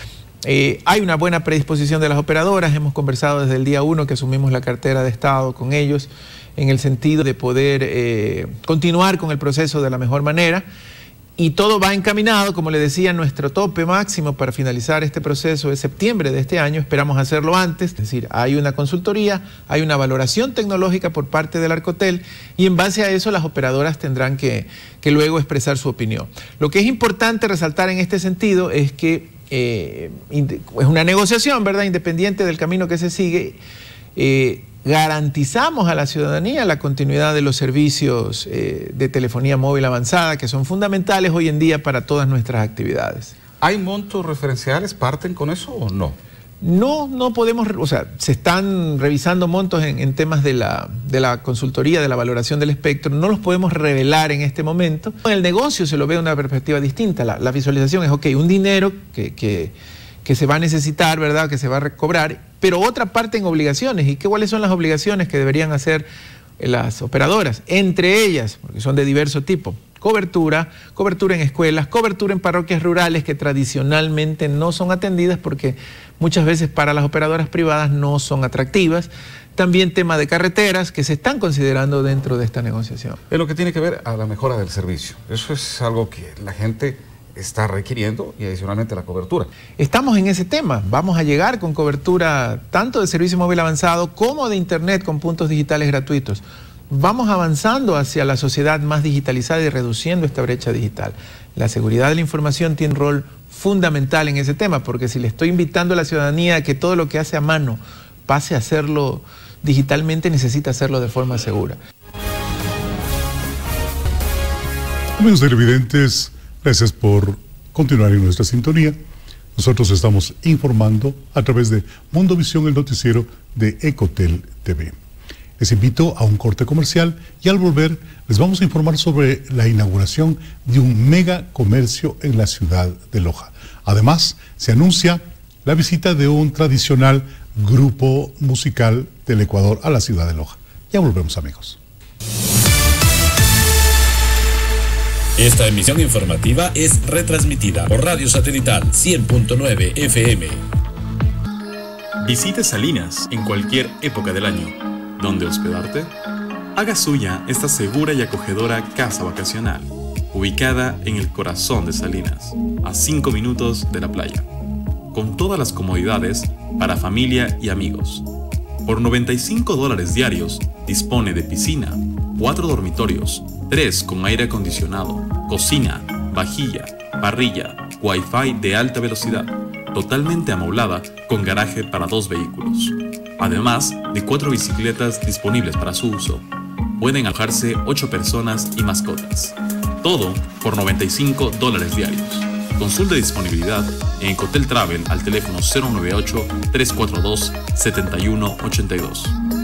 Hay una buena predisposición de las operadoras, hemos conversado desde el día 1 que asumimos la cartera de Estado con ellos, en el sentido de poder continuar con el proceso de la mejor manera. Y todo va encaminado, como le decía, nuestro tope máximo para finalizar este proceso es septiembre de este año, esperamos hacerlo antes, es decir, hay una consultoría, hay una valoración tecnológica por parte del Arcotel y en base a eso las operadoras tendrán que luego expresar su opinión. Lo que es importante resaltar en este sentido es que es una negociación, ¿verdad?, independiente del camino que se sigue. Garantizamos a la ciudadanía la continuidad de los servicios de telefonía móvil avanzada que son fundamentales hoy en día para todas nuestras actividades. ¿Hay montos referenciales? ¿Parten con eso o no? No podemos, o sea, se están revisando montos en temas de la consultoría, de la valoración del espectro, no los podemos revelar en este momento. En el negocio se lo ve de una perspectiva distinta, la visualización es, ok, un dinero que se va a necesitar, ¿verdad?, que se va a recobrar, pero otra parte en obligaciones. ¿Y cuáles son las obligaciones que deberían hacer las operadoras? Entre ellas, porque son de diverso tipo, cobertura en escuelas, cobertura en parroquias rurales que tradicionalmente no son atendidas porque muchas veces para las operadoras privadas no son atractivas. También tema de carreteras que se están considerando dentro de esta negociación. Es lo que tiene que ver a la mejora del servicio. Eso es algo que la gente está requiriendo y adicionalmente la cobertura. Estamos en ese tema, vamos a llegar con cobertura tanto de servicio móvil avanzado como de internet con puntos digitales gratuitos. Vamos avanzando hacia la sociedad más digitalizada y reduciendo esta brecha digital. La seguridad de la información tiene un rol fundamental en ese tema, porque si le estoy invitando a la ciudadanía a que todo lo que hace a mano pase a hacerlo digitalmente, necesita hacerlo de forma segura. Amigos televidentes, gracias por continuar en nuestra sintonía. Nosotros estamos informando a través de Mundovisión, el noticiero de Ecotel TV. Les invito a un corte comercial y al volver les vamos a informar sobre la inauguración de un mega comercio en la ciudad de Loja. Además, se anuncia la visita de un tradicional grupo musical del Ecuador a la ciudad de Loja. Ya volvemos, amigos. Esta emisión informativa es retransmitida por Radio Satelital 100.9 FM. Visite Salinas en cualquier época del año. ¿Dónde hospedarte? Haga suya esta segura y acogedora casa vacacional, ubicada en el corazón de Salinas, a 5 minutos de la playa, con todas las comodidades para familia y amigos. Por $95 diarios, dispone de piscina, 4 dormitorios, 3 con aire acondicionado, cocina, vajilla, parrilla, wifi de alta velocidad, totalmente amoblada con garaje para 2 vehículos. Además de 4 bicicletas disponibles para su uso. Pueden alojarse 8 personas y mascotas. Todo por $95 diarios. Consulta disponibilidad en Ecotel Travel al teléfono 098-342-7182.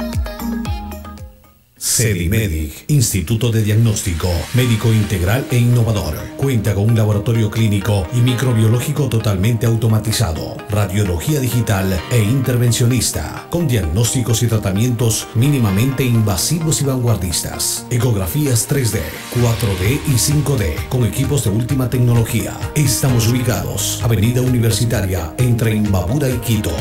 Sedimedic, Instituto de Diagnóstico Médico Integral e Innovador. Cuenta con un laboratorio clínico y microbiológico totalmente automatizado, radiología digital e intervencionista, con diagnósticos y tratamientos mínimamente invasivos y vanguardistas, ecografías 3D, 4D y 5D, con equipos de última tecnología. Estamos ubicados, Avenida Universitaria, entre Imbabura y Quito.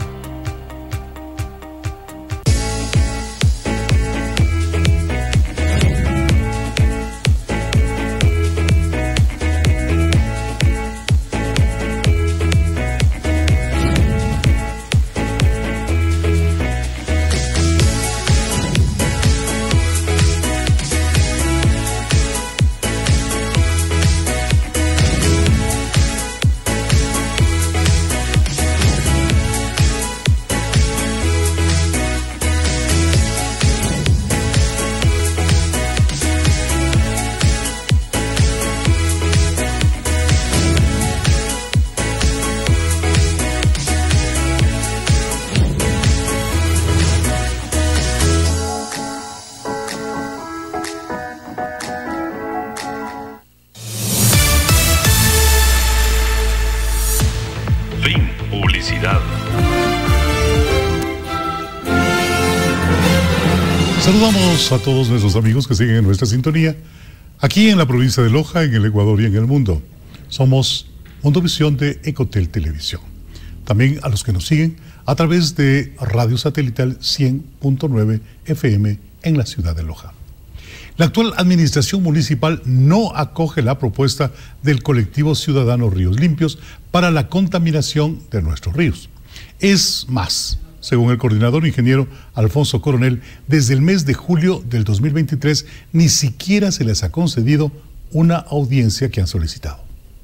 Saludamos a todos nuestros amigos que siguen en nuestra sintonía, aquí en la provincia de Loja, en el Ecuador y en el mundo. Somos Mundovisión de Ecotel Televisión. También a los que nos siguen a través de Radio Satelital 100.9 FM en la ciudad de Loja. La actual administración municipal no acoge la propuesta del colectivo ciudadano Ríos Limpios para la contaminación de nuestros ríos. Es más, según el coordinador ingeniero Alfonso Coronel, desde el mes de julio del 2023 ni siquiera se les ha concedido una audiencia que han solicitado.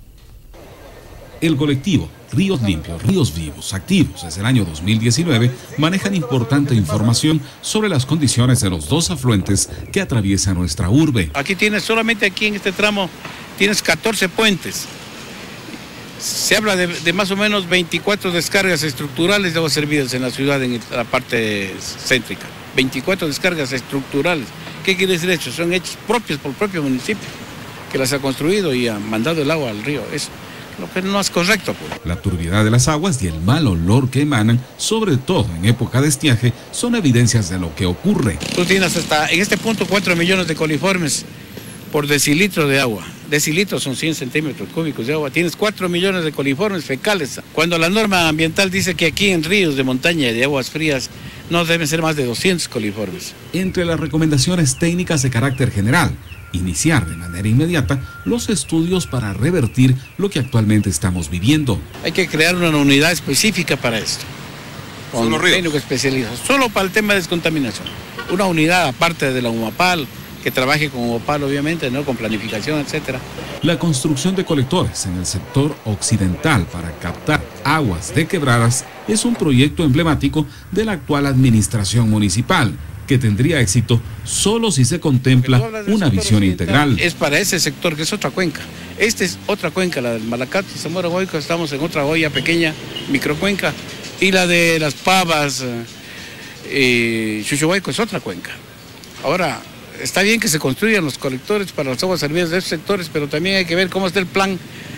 El colectivo Ríos Limpios, Ríos Vivos, activos desde el año 2019, manejan importante información sobre las condiciones de los dos afluentes que atraviesan nuestra urbe. Aquí tienes, solamente aquí en este tramo, tienes 14 puentes. Se habla de más o menos 24 descargas estructurales de aguas servidas en la ciudad, en la parte céntrica. 24 descargas estructurales. ¿Qué quiere decir eso? Son hechos propios por el propio municipio, que las ha construido y ha mandado el agua al río. Eso. Lo que no es correcto. Pues. La turbidez de las aguas y el mal olor que emanan, sobre todo en época de estiaje, son evidencias de lo que ocurre. Tú tienes hasta, en este punto, 4 millones de coliformes por decilitro de agua. Decilitros son 100 centímetros cúbicos de agua. Tienes 4 millones de coliformes fecales. Cuando la norma ambiental dice que aquí en ríos de montaña y de aguas frías no deben ser más de 200 coliformes. Entre las recomendaciones técnicas de carácter general, iniciar de manera inmediata los estudios para revertir lo que actualmente estamos viviendo. Hay que crear una unidad específica para esto, con técnicos especializados, solo para el tema de descontaminación. Una unidad aparte de la UMAPAL, que trabaje con UMAPAL obviamente, ¿no? Con planificación, etcétera. La construcción de colectores en el sector occidental para captar aguas de quebradas es un proyecto emblemático de la actual administración municipal, que tendría éxito solo si se contempla una visión integral. Es para ese sector, que es otra cuenca. Esta es otra cuenca, la del Malacate y Zamora Guayco, estamos en otra olla pequeña, microcuenca, y la de Las Pavas y Chuchuhuayco es otra cuenca. Ahora, está bien que se construyan los colectores para las aguas servidas de esos sectores, pero también hay que ver cómo está el plan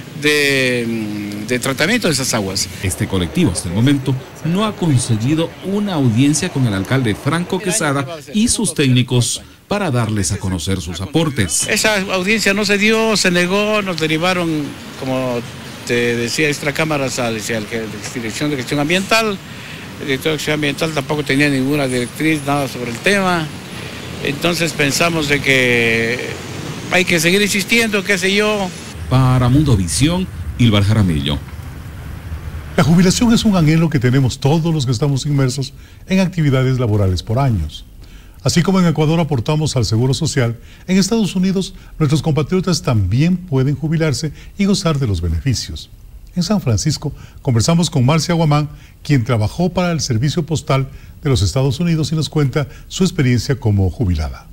de tratamiento de esas aguas. Este colectivo hasta el momento no ha conseguido una audiencia con el alcalde Franco Quesada y sus técnicos para darles a conocer sus aportes. Esa audiencia no se dio, se negó, nos derivaron, como te decía, extracámaras a la Dirección de Gestión Ambiental. El director de Gestión Ambiental tampoco tenía ninguna directriz, nada sobre el tema. Entonces pensamos de que hay que seguir insistiendo, qué sé yo. Para Mundo Visión, Ilvar Jaramillo. La jubilación es un anhelo que tenemos todos los que estamos inmersos en actividades laborales por años. Así como en Ecuador aportamos al Seguro Social, en Estados Unidos nuestros compatriotas también pueden jubilarse y gozar de los beneficios. En San Francisco conversamos con Marcia Guamán, quien trabajó para el Servicio Postal de los Estados Unidos y nos cuenta su experiencia como jubilada.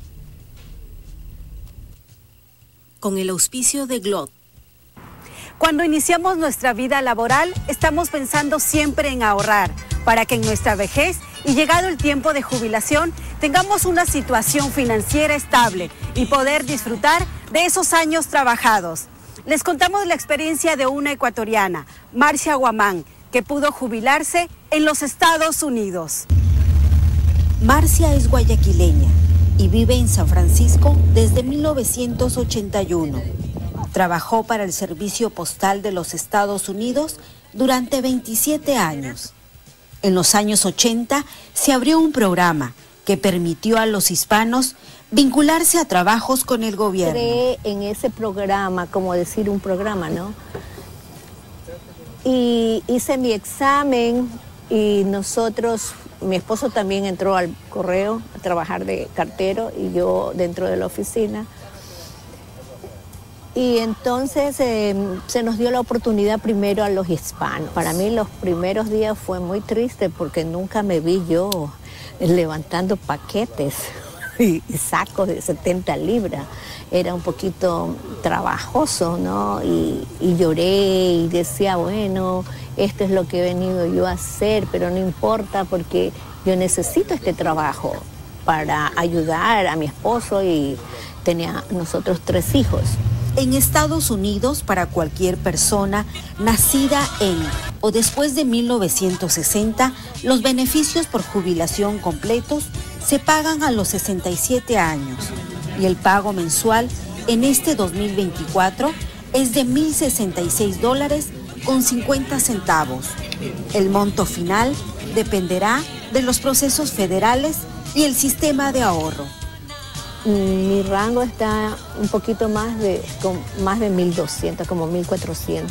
Con el auspicio de GLOT. Cuando iniciamos nuestra vida laboral, estamos pensando siempre en ahorrar, para que en nuestra vejez y llegado el tiempo de jubilación, tengamos una situación financiera estable y poder disfrutar de esos años trabajados. Les contamos la experiencia de una ecuatoriana, Marcia Guamán, que pudo jubilarse en los Estados Unidos. Marcia es guayaquileña y vive en San Francisco desde 1981. Trabajó para el Servicio Postal de los Estados Unidos durante 27 años. En los años 80 se abrió un programa que permitió a los hispanos vincularse a trabajos con el gobierno. Entré en ese programa, como decir un programa, ¿no? Y hice mi examen y nosotros... Mi esposo también entró al correo a trabajar de cartero y yo dentro de la oficina. Y entonces se nos dio la oportunidad primero a los hispanos. Para mí los primeros días fue muy triste porque nunca me vi yo levantando paquetes y sacos de 70 libras. Era un poquito trabajoso, ¿no? Y lloré y decía, bueno, esto es lo que he venido yo a hacer, pero no importa porque yo necesito este trabajo para ayudar a mi esposo y tenía nosotros 3 hijos. En Estados Unidos, para cualquier persona nacida en o después de 1960, los beneficios por jubilación completos se pagan a los 67 años y el pago mensual en este 2024 es de $1,066.50. El monto final dependerá de los procesos federales y el sistema de ahorro. Mi rango está un poquito más de 1.200, como 1.400.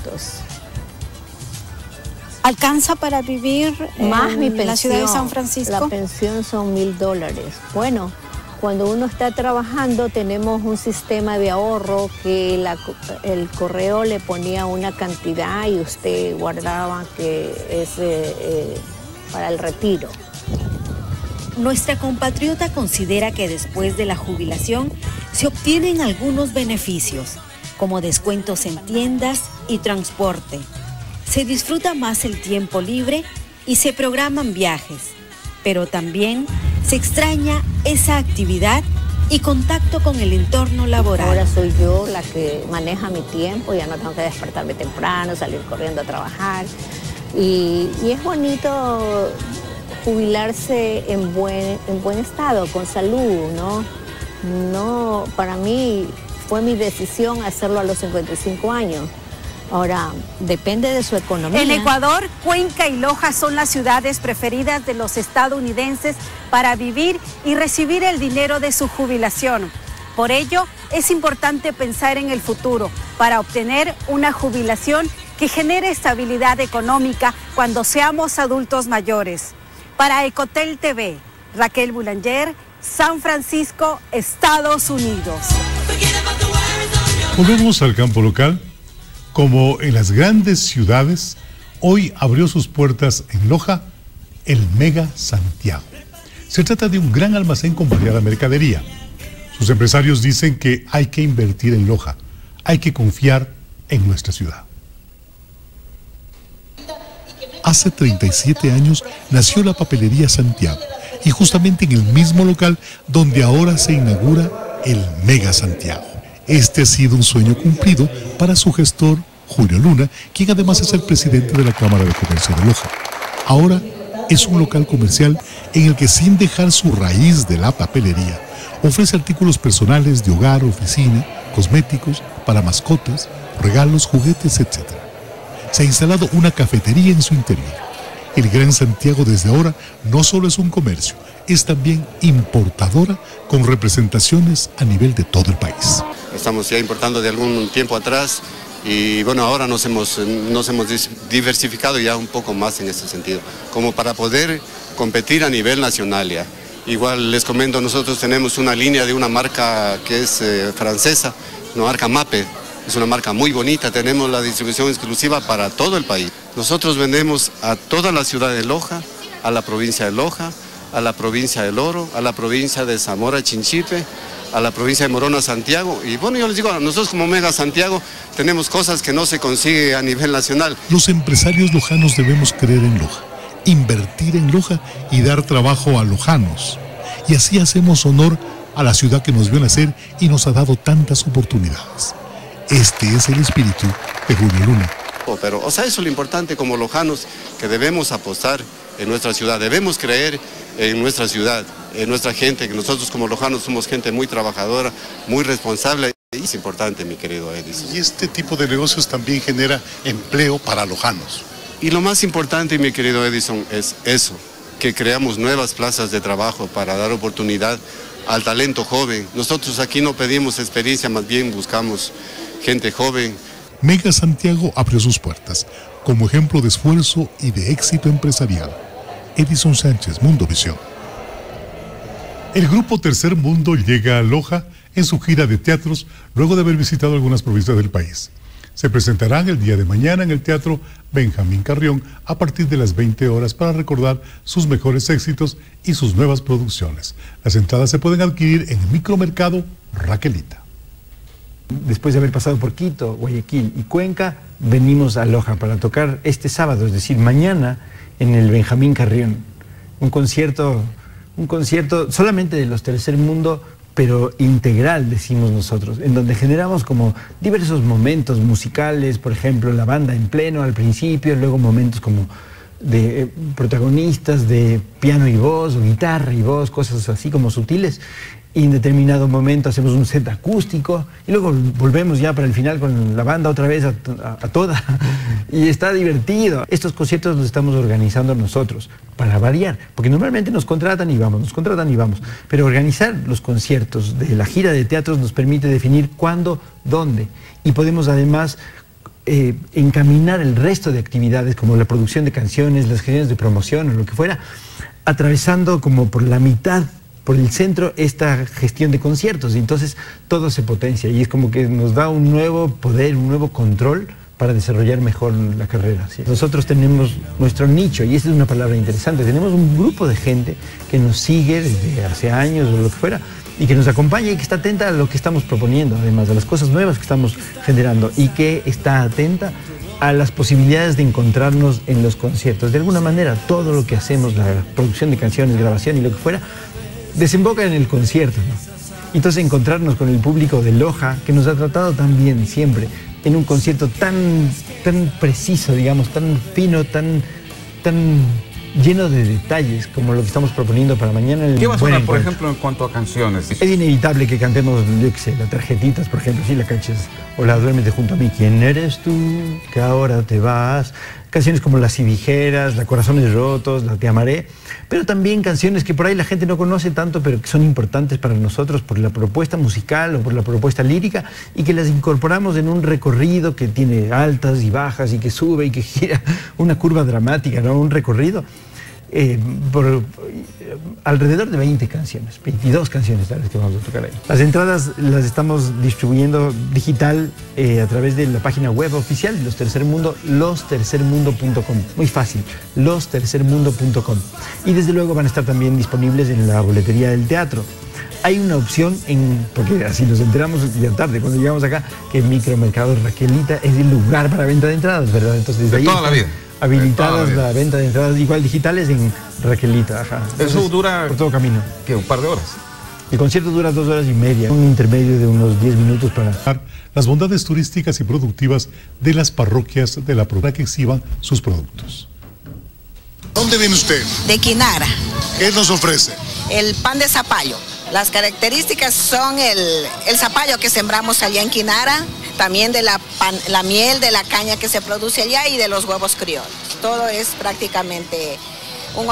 ¿Alcanza para vivir más mi en pensión, la ciudad de San Francisco? La pensión son $1.000. Bueno, cuando uno está trabajando tenemos un sistema de ahorro que el correo le ponía una cantidad y usted guardaba que es para el retiro. Nuestra compatriota considera que después de la jubilación se obtienen algunos beneficios, como descuentos en tiendas y transporte. Se disfruta más el tiempo libre y se programan viajes, pero también se extraña esa actividad y contacto con el entorno laboral. Ahora soy yo la que maneja mi tiempo, ya no tengo que despertarme temprano, salir corriendo a trabajar. Y es bonito jubilarse en buen estado, con salud, ¿no? No, para mí fue mi decisión hacerlo a los 55 años. Ahora, depende de su economía. En Ecuador, Cuenca y Loja son las ciudades preferidas de los estadounidenses para vivir y recibir el dinero de su jubilación. Por ello, es importante pensar en el futuro para obtener una jubilación que genere estabilidad económica cuando seamos adultos mayores. Para Ecotel TV, Raquel Boulanger, San Francisco, Estados Unidos. Volvemos al campo local. Como en las grandes ciudades, hoy abrió sus puertas en Loja el Mega Santiago. Se trata de un gran almacén con variada mercadería. Sus empresarios dicen que hay que invertir en Loja, hay que confiar en nuestra ciudad. Hace 37 años nació la Papelería Santiago y justamente en el mismo local donde ahora se inaugura el Mega Santiago. Este ha sido un sueño cumplido para su gestor, Julio Luna, quien además es el presidente de la Cámara de Comercio de Loja. Ahora es un local comercial en el que, sin dejar su raíz de la papelería, ofrece artículos personales de hogar, oficina, cosméticos, para mascotas, regalos, juguetes, etc. Se ha instalado una cafetería en su interior. El Gran Santiago desde ahora no solo es un comercio, es también importadora con representaciones a nivel de todo el país. Estamos ya importando de algún tiempo atrás y bueno, ahora nos hemos diversificado ya un poco más en ese sentido, como para poder competir a nivel nacional ya. Igual les comento, nosotros tenemos una línea de una marca que es francesa, una marca MAPE, es una marca muy bonita, tenemos la distribución exclusiva para todo el país. Nosotros vendemos a toda la ciudad de Loja, a la provincia de Loja, a la provincia del Oro, a la provincia de Zamora Chinchipe, a la provincia de Morona Santiago. Y bueno, yo les digo, nosotros como Mega Santiago tenemos cosas que no se consigue a nivel nacional. Los empresarios lojanos debemos creer en Loja, invertir en Loja y dar trabajo a lojanos. Y así hacemos honor a la ciudad que nos vio nacer y nos ha dado tantas oportunidades. Este es el espíritu de Julio Luna. Pero, eso es lo importante como lojanos, que debemos apostar en nuestra ciudad, debemos creer en nuestra ciudad, en nuestra gente, que nosotros como lojanos somos gente muy trabajadora, muy responsable. Y es importante, mi querido Edison. Y este tipo de negocios también genera empleo para lojanos. Y lo más importante, mi querido Edison, es eso, que creamos nuevas plazas de trabajo para dar oportunidad al talento joven. Nosotros aquí no pedimos experiencia, más bien buscamos gente joven. Mega Santiago abrió sus puertas como ejemplo de esfuerzo y de éxito empresarial. Edison Sánchez, Mundovisión. El grupo Tercer Mundo llega a Loja en su gira de teatros luego de haber visitado algunas provincias del país. Se presentarán el día de mañana en el Teatro Benjamín Carrión a partir de las 20 horas para recordar sus mejores éxitos y sus nuevas producciones. Las entradas se pueden adquirir en el micromercado Raquelita. Después de haber pasado por Quito, Guayaquil y Cuenca, venimos a Loja para tocar este sábado, es decir, mañana en el Benjamín Carrión. Un concierto solamente de los Tercer Mundo, pero integral, decimos nosotros, en donde generamos como diversos momentos musicales, por ejemplo, la banda en pleno al principio, luego momentos como de protagonistas de piano y voz, o guitarra y voz, cosas así como sutiles. y en determinado momento hacemos un set acústico y luego volvemos ya para el final con la banda otra vez a toda y está divertido. Estos conciertos los estamos organizando nosotros para variar, porque normalmente nos contratan y vamos, pero organizar los conciertos de la gira de teatros nos permite definir cuándo, dónde, y podemos además encaminar el resto de actividades como la producción de canciones, las gestiones de promoción o lo que fuera, atravesando como por la mitad, por el centro, esta gestión de conciertos, y entonces todo se potencia y es como que nos da un nuevo poder, un nuevo control para desarrollar mejor la carrera. ¿Sí? Nosotros tenemos nuestro nicho, y esta es una palabra interesante, tenemos un grupo de gente que nos sigue desde hace años o lo que fuera, y que nos acompaña y que está atenta a lo que estamos proponiendo, además de las cosas nuevas que estamos generando, y que está atenta a las posibilidades de encontrarnos en los conciertos. De alguna manera, todo lo que hacemos, la producción de canciones, grabación y lo que fuera, desemboca en el concierto, ¿no? Entonces encontrarnos con el público de Loja, que nos ha tratado tan bien siempre, en un concierto tan preciso, digamos, tan fino, tan lleno de detalles como lo que estamos proponiendo para mañana. ¿Qué va a sonar, por ejemplo, en cuanto a canciones? Es inevitable que cantemos, yo qué sé, las tarjetitas, por ejemplo, si la canches, o la Duérmete junto a mí, ¿quién eres tú? Que ahora te vas. Canciones como Las Civijeras, La Corazones Rotos, La Te Amaré, pero también canciones que por ahí la gente no conoce tanto, pero que son importantes para nosotros por la propuesta musical o por la propuesta lírica, y que las incorporamos en un recorrido que tiene altas y bajas y que sube y que gira una curva dramática, ¿no? Un recorrido por alrededor de 20 canciones, 22 canciones tal vez que vamos a tocar ahí. Las entradas las estamos distribuyendo digital a través de la página web oficial de Los Tercer Mundo, lostercermundo.com. Muy fácil, lostercermundo.com. Y desde luego van a estar también disponibles en la boletería del teatro. Hay una opción, porque así nos enteramos ya tarde cuando llegamos acá, que Micromercado Raquelita es el lugar para venta de entradas, ¿verdad? Entonces desde ahí toda la vida. Habilitadas la venta de entradas igual digitales en Raquelita. Ajá. Entonces, eso dura por todo camino. ¿Qué? ¿Un par de horas? El concierto dura 2 horas y media, un intermedio de unos 10 minutos para las bondades turísticas y productivas de las parroquias de la provincia que exhiban sus productos. ¿Dónde viene usted? De Quinara. ¿Qué nos ofrece? El pan de zapallo. Las características son el zapallo que sembramos allá en Quinara, también de la miel de la caña que se produce allá y de los huevos criollos. Todo es prácticamente un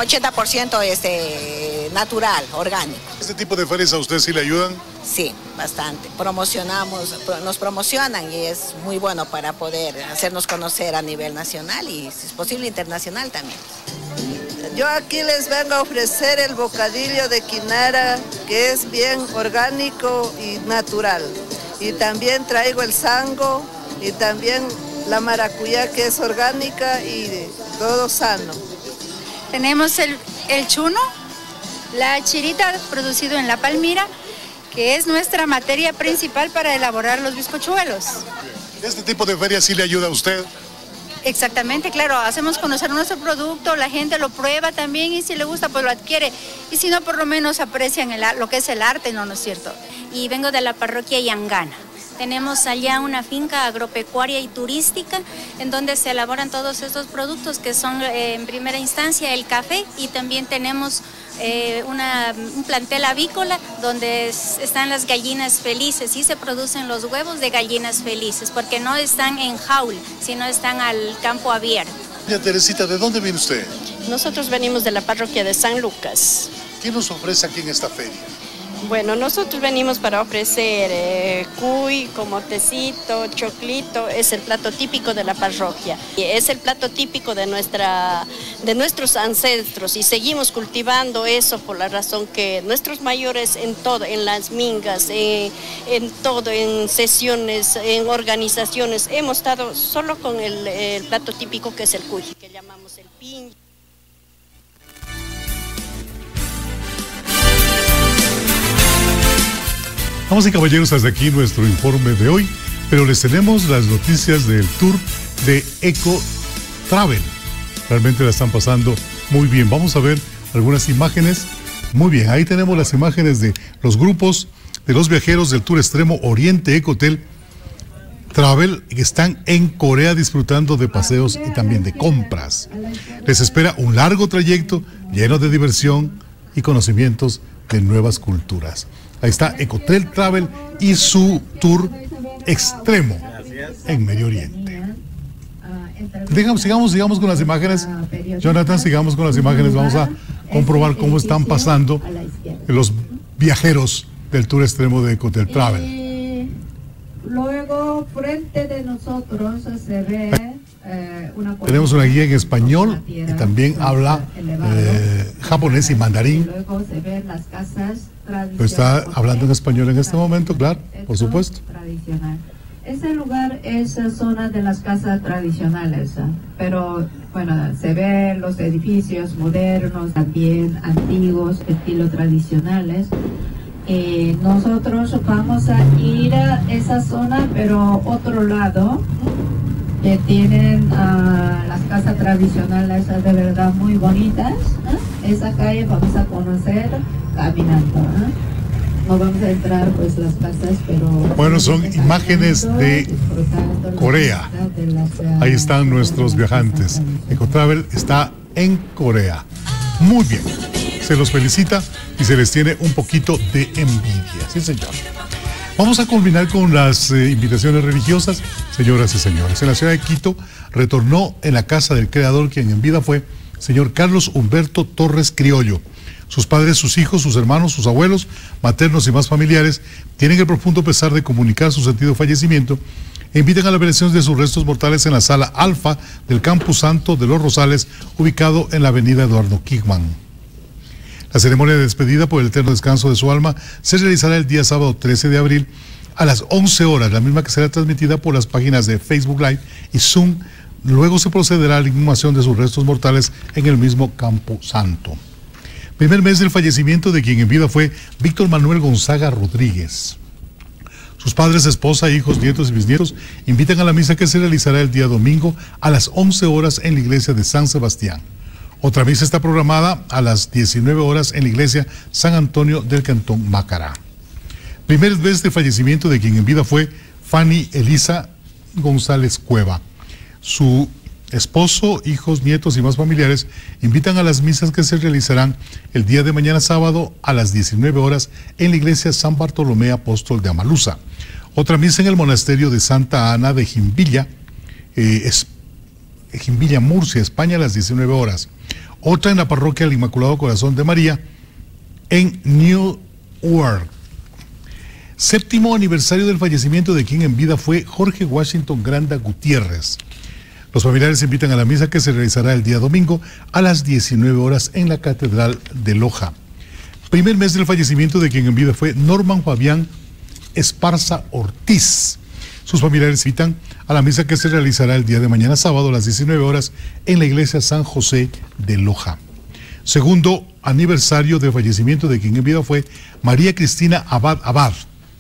80% natural, orgánico. ¿Este tipo de ferias a usted sí le ayudan? Sí, bastante. Nos promocionan y es muy bueno para poder hacernos conocer a nivel nacional y, si es posible, internacional también. Yo aquí les vengo a ofrecer el bocadillo de Quinara, que es bien orgánico y natural. Y también traigo el sango y también la maracuyá, que es orgánica y todo sano. Tenemos el chuno, la chirita producido en La Palmira, que es nuestra materia principal para elaborar los bizcochuelos. ¿Este tipo de feria sí le ayuda a usted? Exactamente, claro, hacemos conocer nuestro producto, la gente lo prueba también y si le gusta pues lo adquiere, y si no por lo menos aprecian lo que es el arte, ¿no es cierto? Y vengo de la parroquia Yangana. Tenemos allá una finca agropecuaria y turística en donde se elaboran todos estos productos que son en primera instancia el café, y también tenemos un plantel avícola donde están las gallinas felices y se producen los huevos de gallinas felices porque no están en jaula, sino están al campo abierto. Doña Teresita, ¿de dónde viene usted? Nosotros venimos de la parroquia de San Lucas. ¿Qué nos ofrece aquí en esta feria? Bueno, nosotros venimos para ofrecer cuy, como tecito, choclito, es el plato típico de la parroquia. Es el plato típico de nuestros ancestros y seguimos cultivando eso por la razón que nuestros mayores en todo, en las mingas, en todo, en sesiones, en organizaciones, hemos estado solo con el plato típico que es el cuy, que llamamos el piña. Vamos y caballeros, hasta aquí nuestro informe de hoy, pero les tenemos las noticias del tour de Eco Travel. Realmente la están pasando muy bien. Vamos a ver algunas imágenes. Muy bien, ahí tenemos las imágenes de los grupos de los viajeros del Tour Extremo Oriente Ecotel Travel que están en Corea disfrutando de paseos y también de compras. Les espera un largo trayecto lleno de diversión y conocimientos de nuevas culturas. Ahí está Ecotel Travel y su tour extremo en Medio Oriente. Sigamos con las imágenes. Jonathan, sigamos con las imágenes. Vamos a comprobar cómo están pasando los viajeros del tour extremo de Ecotel Travel. Luego, frente de nosotros se ve tenemos una guía en español y también habla japonés y mandarín. Luego se ven las casas Pero está hablando en español en este momento, claro, por supuesto. Tradicional. Ese lugar es zona de las casas tradicionales, pero bueno, se ven los edificios modernos, también antiguos, estilo tradicionales. Nosotros vamos a ir a esa zona, pero otro lado, que tienen las casas tradicionales de verdad muy bonitas. Esa calle vamos a conocer caminando. No vamos a entrar pues las casas, pero... Bueno, son imágenes de Corea. Ahí están nuestros viajantes. Ecotravel está en Corea. Muy bien. Se los felicita y se les tiene un poquito de envidia. Sí, señor. Vamos a culminar con las invitaciones religiosas, señoras y señores. En la ciudad de Quito retornó en la casa del creador, quien en vida fue señor Carlos Humberto Torres Criollo. Sus padres, sus hijos, sus hermanos, sus abuelos, maternos y más familiares tienen el profundo pesar de comunicar su sentido fallecimiento e invitan a la veneración de sus restos mortales en la sala Alfa del Campus Santo de los Rosales, ubicado en la avenida Eduardo Kigman. La ceremonia de despedida por el eterno descanso de su alma se realizará el día sábado 13 de abril a las 11 horas, la misma que será transmitida por las páginas de Facebook Live y Zoom. Luego se procederá a la inhumación de sus restos mortales en el mismo Campo Santo. Primer mes del fallecimiento de quien en vida fue Víctor Manuel Gonzaga Rodríguez. Sus padres, esposa, hijos, nietos y bisnietos invitan a la misa que se realizará el día domingo a las 11 horas en la iglesia de San Sebastián. Otra misa está programada a las 19 horas en la iglesia San Antonio del Cantón Macará. Primer mes de fallecimiento de quien en vida fue Fanny Elisa González Cueva. Su esposo, hijos, nietos y más familiares invitan a las misas que se realizarán el día de mañana sábado a las 19 horas en la iglesia San Bartolomé Apóstol de Amaluza. Otra misa en el monasterio de Santa Ana de Jimbilla, Jimbilla, Murcia, España, a las 19 horas. Otra en la parroquia del Inmaculado Corazón de María en Newark. Séptimo aniversario del fallecimiento de quien en vida fue Jorge Washington Granda Gutiérrez. Los familiares invitan a la misa que se realizará el día domingo a las 19 horas en la Catedral de Loja. Primer mes del fallecimiento de quien en vida fue Norman Fabián Esparza Ortiz. Sus familiares invitan a la misa que se realizará el día de mañana sábado a las 19 horas en la iglesia San José de Loja. Segundo aniversario de fallecimiento de quien en vida fue María Cristina Abad Abad.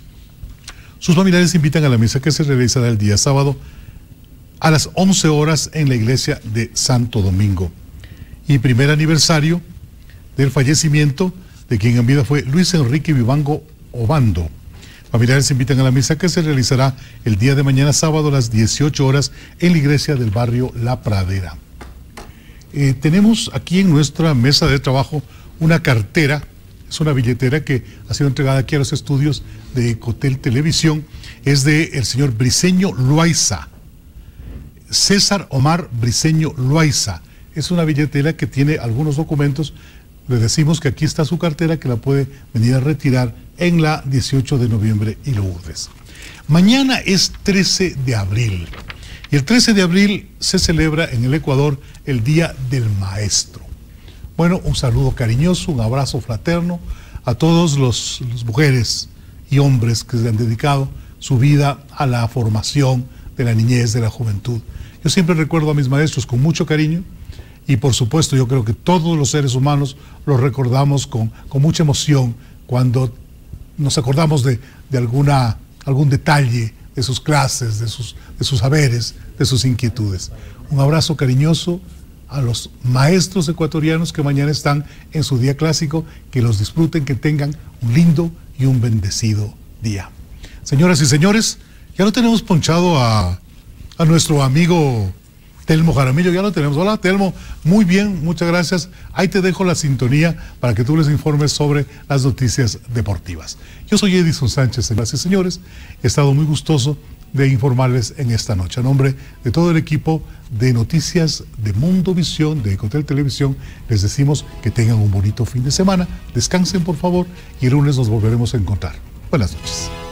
Sus familiares invitan a la misa que se realizará el día sábado a las 11 horas en la iglesia de Santo Domingo. Y primer aniversario del fallecimiento de quien en vida fue Luis Enrique Vivango Obando. Familiares invitan a la misa que se realizará el día de mañana sábado a las 18 horas en la iglesia del barrio La Pradera. Tenemos aquí en nuestra mesa de trabajo una cartera, es una billetera que ha sido entregada aquí a los estudios de Ecotel Televisión, es de el señor Briceño Loaiza. César Omar Briceño Loaiza. Es una billetera que tiene algunos documentos. Le decimos que aquí está su cartera, que la puede venir a retirar en la 18 de noviembre y Lourdes. Mañana es 13 de abril y el 13 de abril se celebra en el Ecuador el Día del Maestro. Bueno, un saludo cariñoso, un abrazo fraterno a todos los mujeres y hombres que se han dedicado su vida a la formación de la niñez, de la juventud. Yo siempre recuerdo a mis maestros con mucho cariño y por supuesto yo creo que todos los seres humanos los recordamos con mucha emoción cuando nos acordamos de algún detalle de sus clases, de sus saberes, de sus inquietudes. Un abrazo cariñoso a los maestros ecuatorianos que mañana están en su día clásico, que los disfruten, que tengan un lindo y un bendecido día. Señoras y señores, ya lo tenemos ponchado a nuestro amigo Telmo Jaramillo, ya lo tenemos. Hola, Telmo. Muy bien, muchas gracias. Ahí te dejo la sintonía para que tú les informes sobre las noticias deportivas. Yo soy Edison Sánchez, señoras y señores. He estado muy gustoso de informarles en esta noche. A nombre de todo el equipo de noticias de Mundo Visión, de Ecotel Televisión, les decimos que tengan un bonito fin de semana. Descansen, por favor, y el lunes nos volveremos a encontrar. Buenas noches.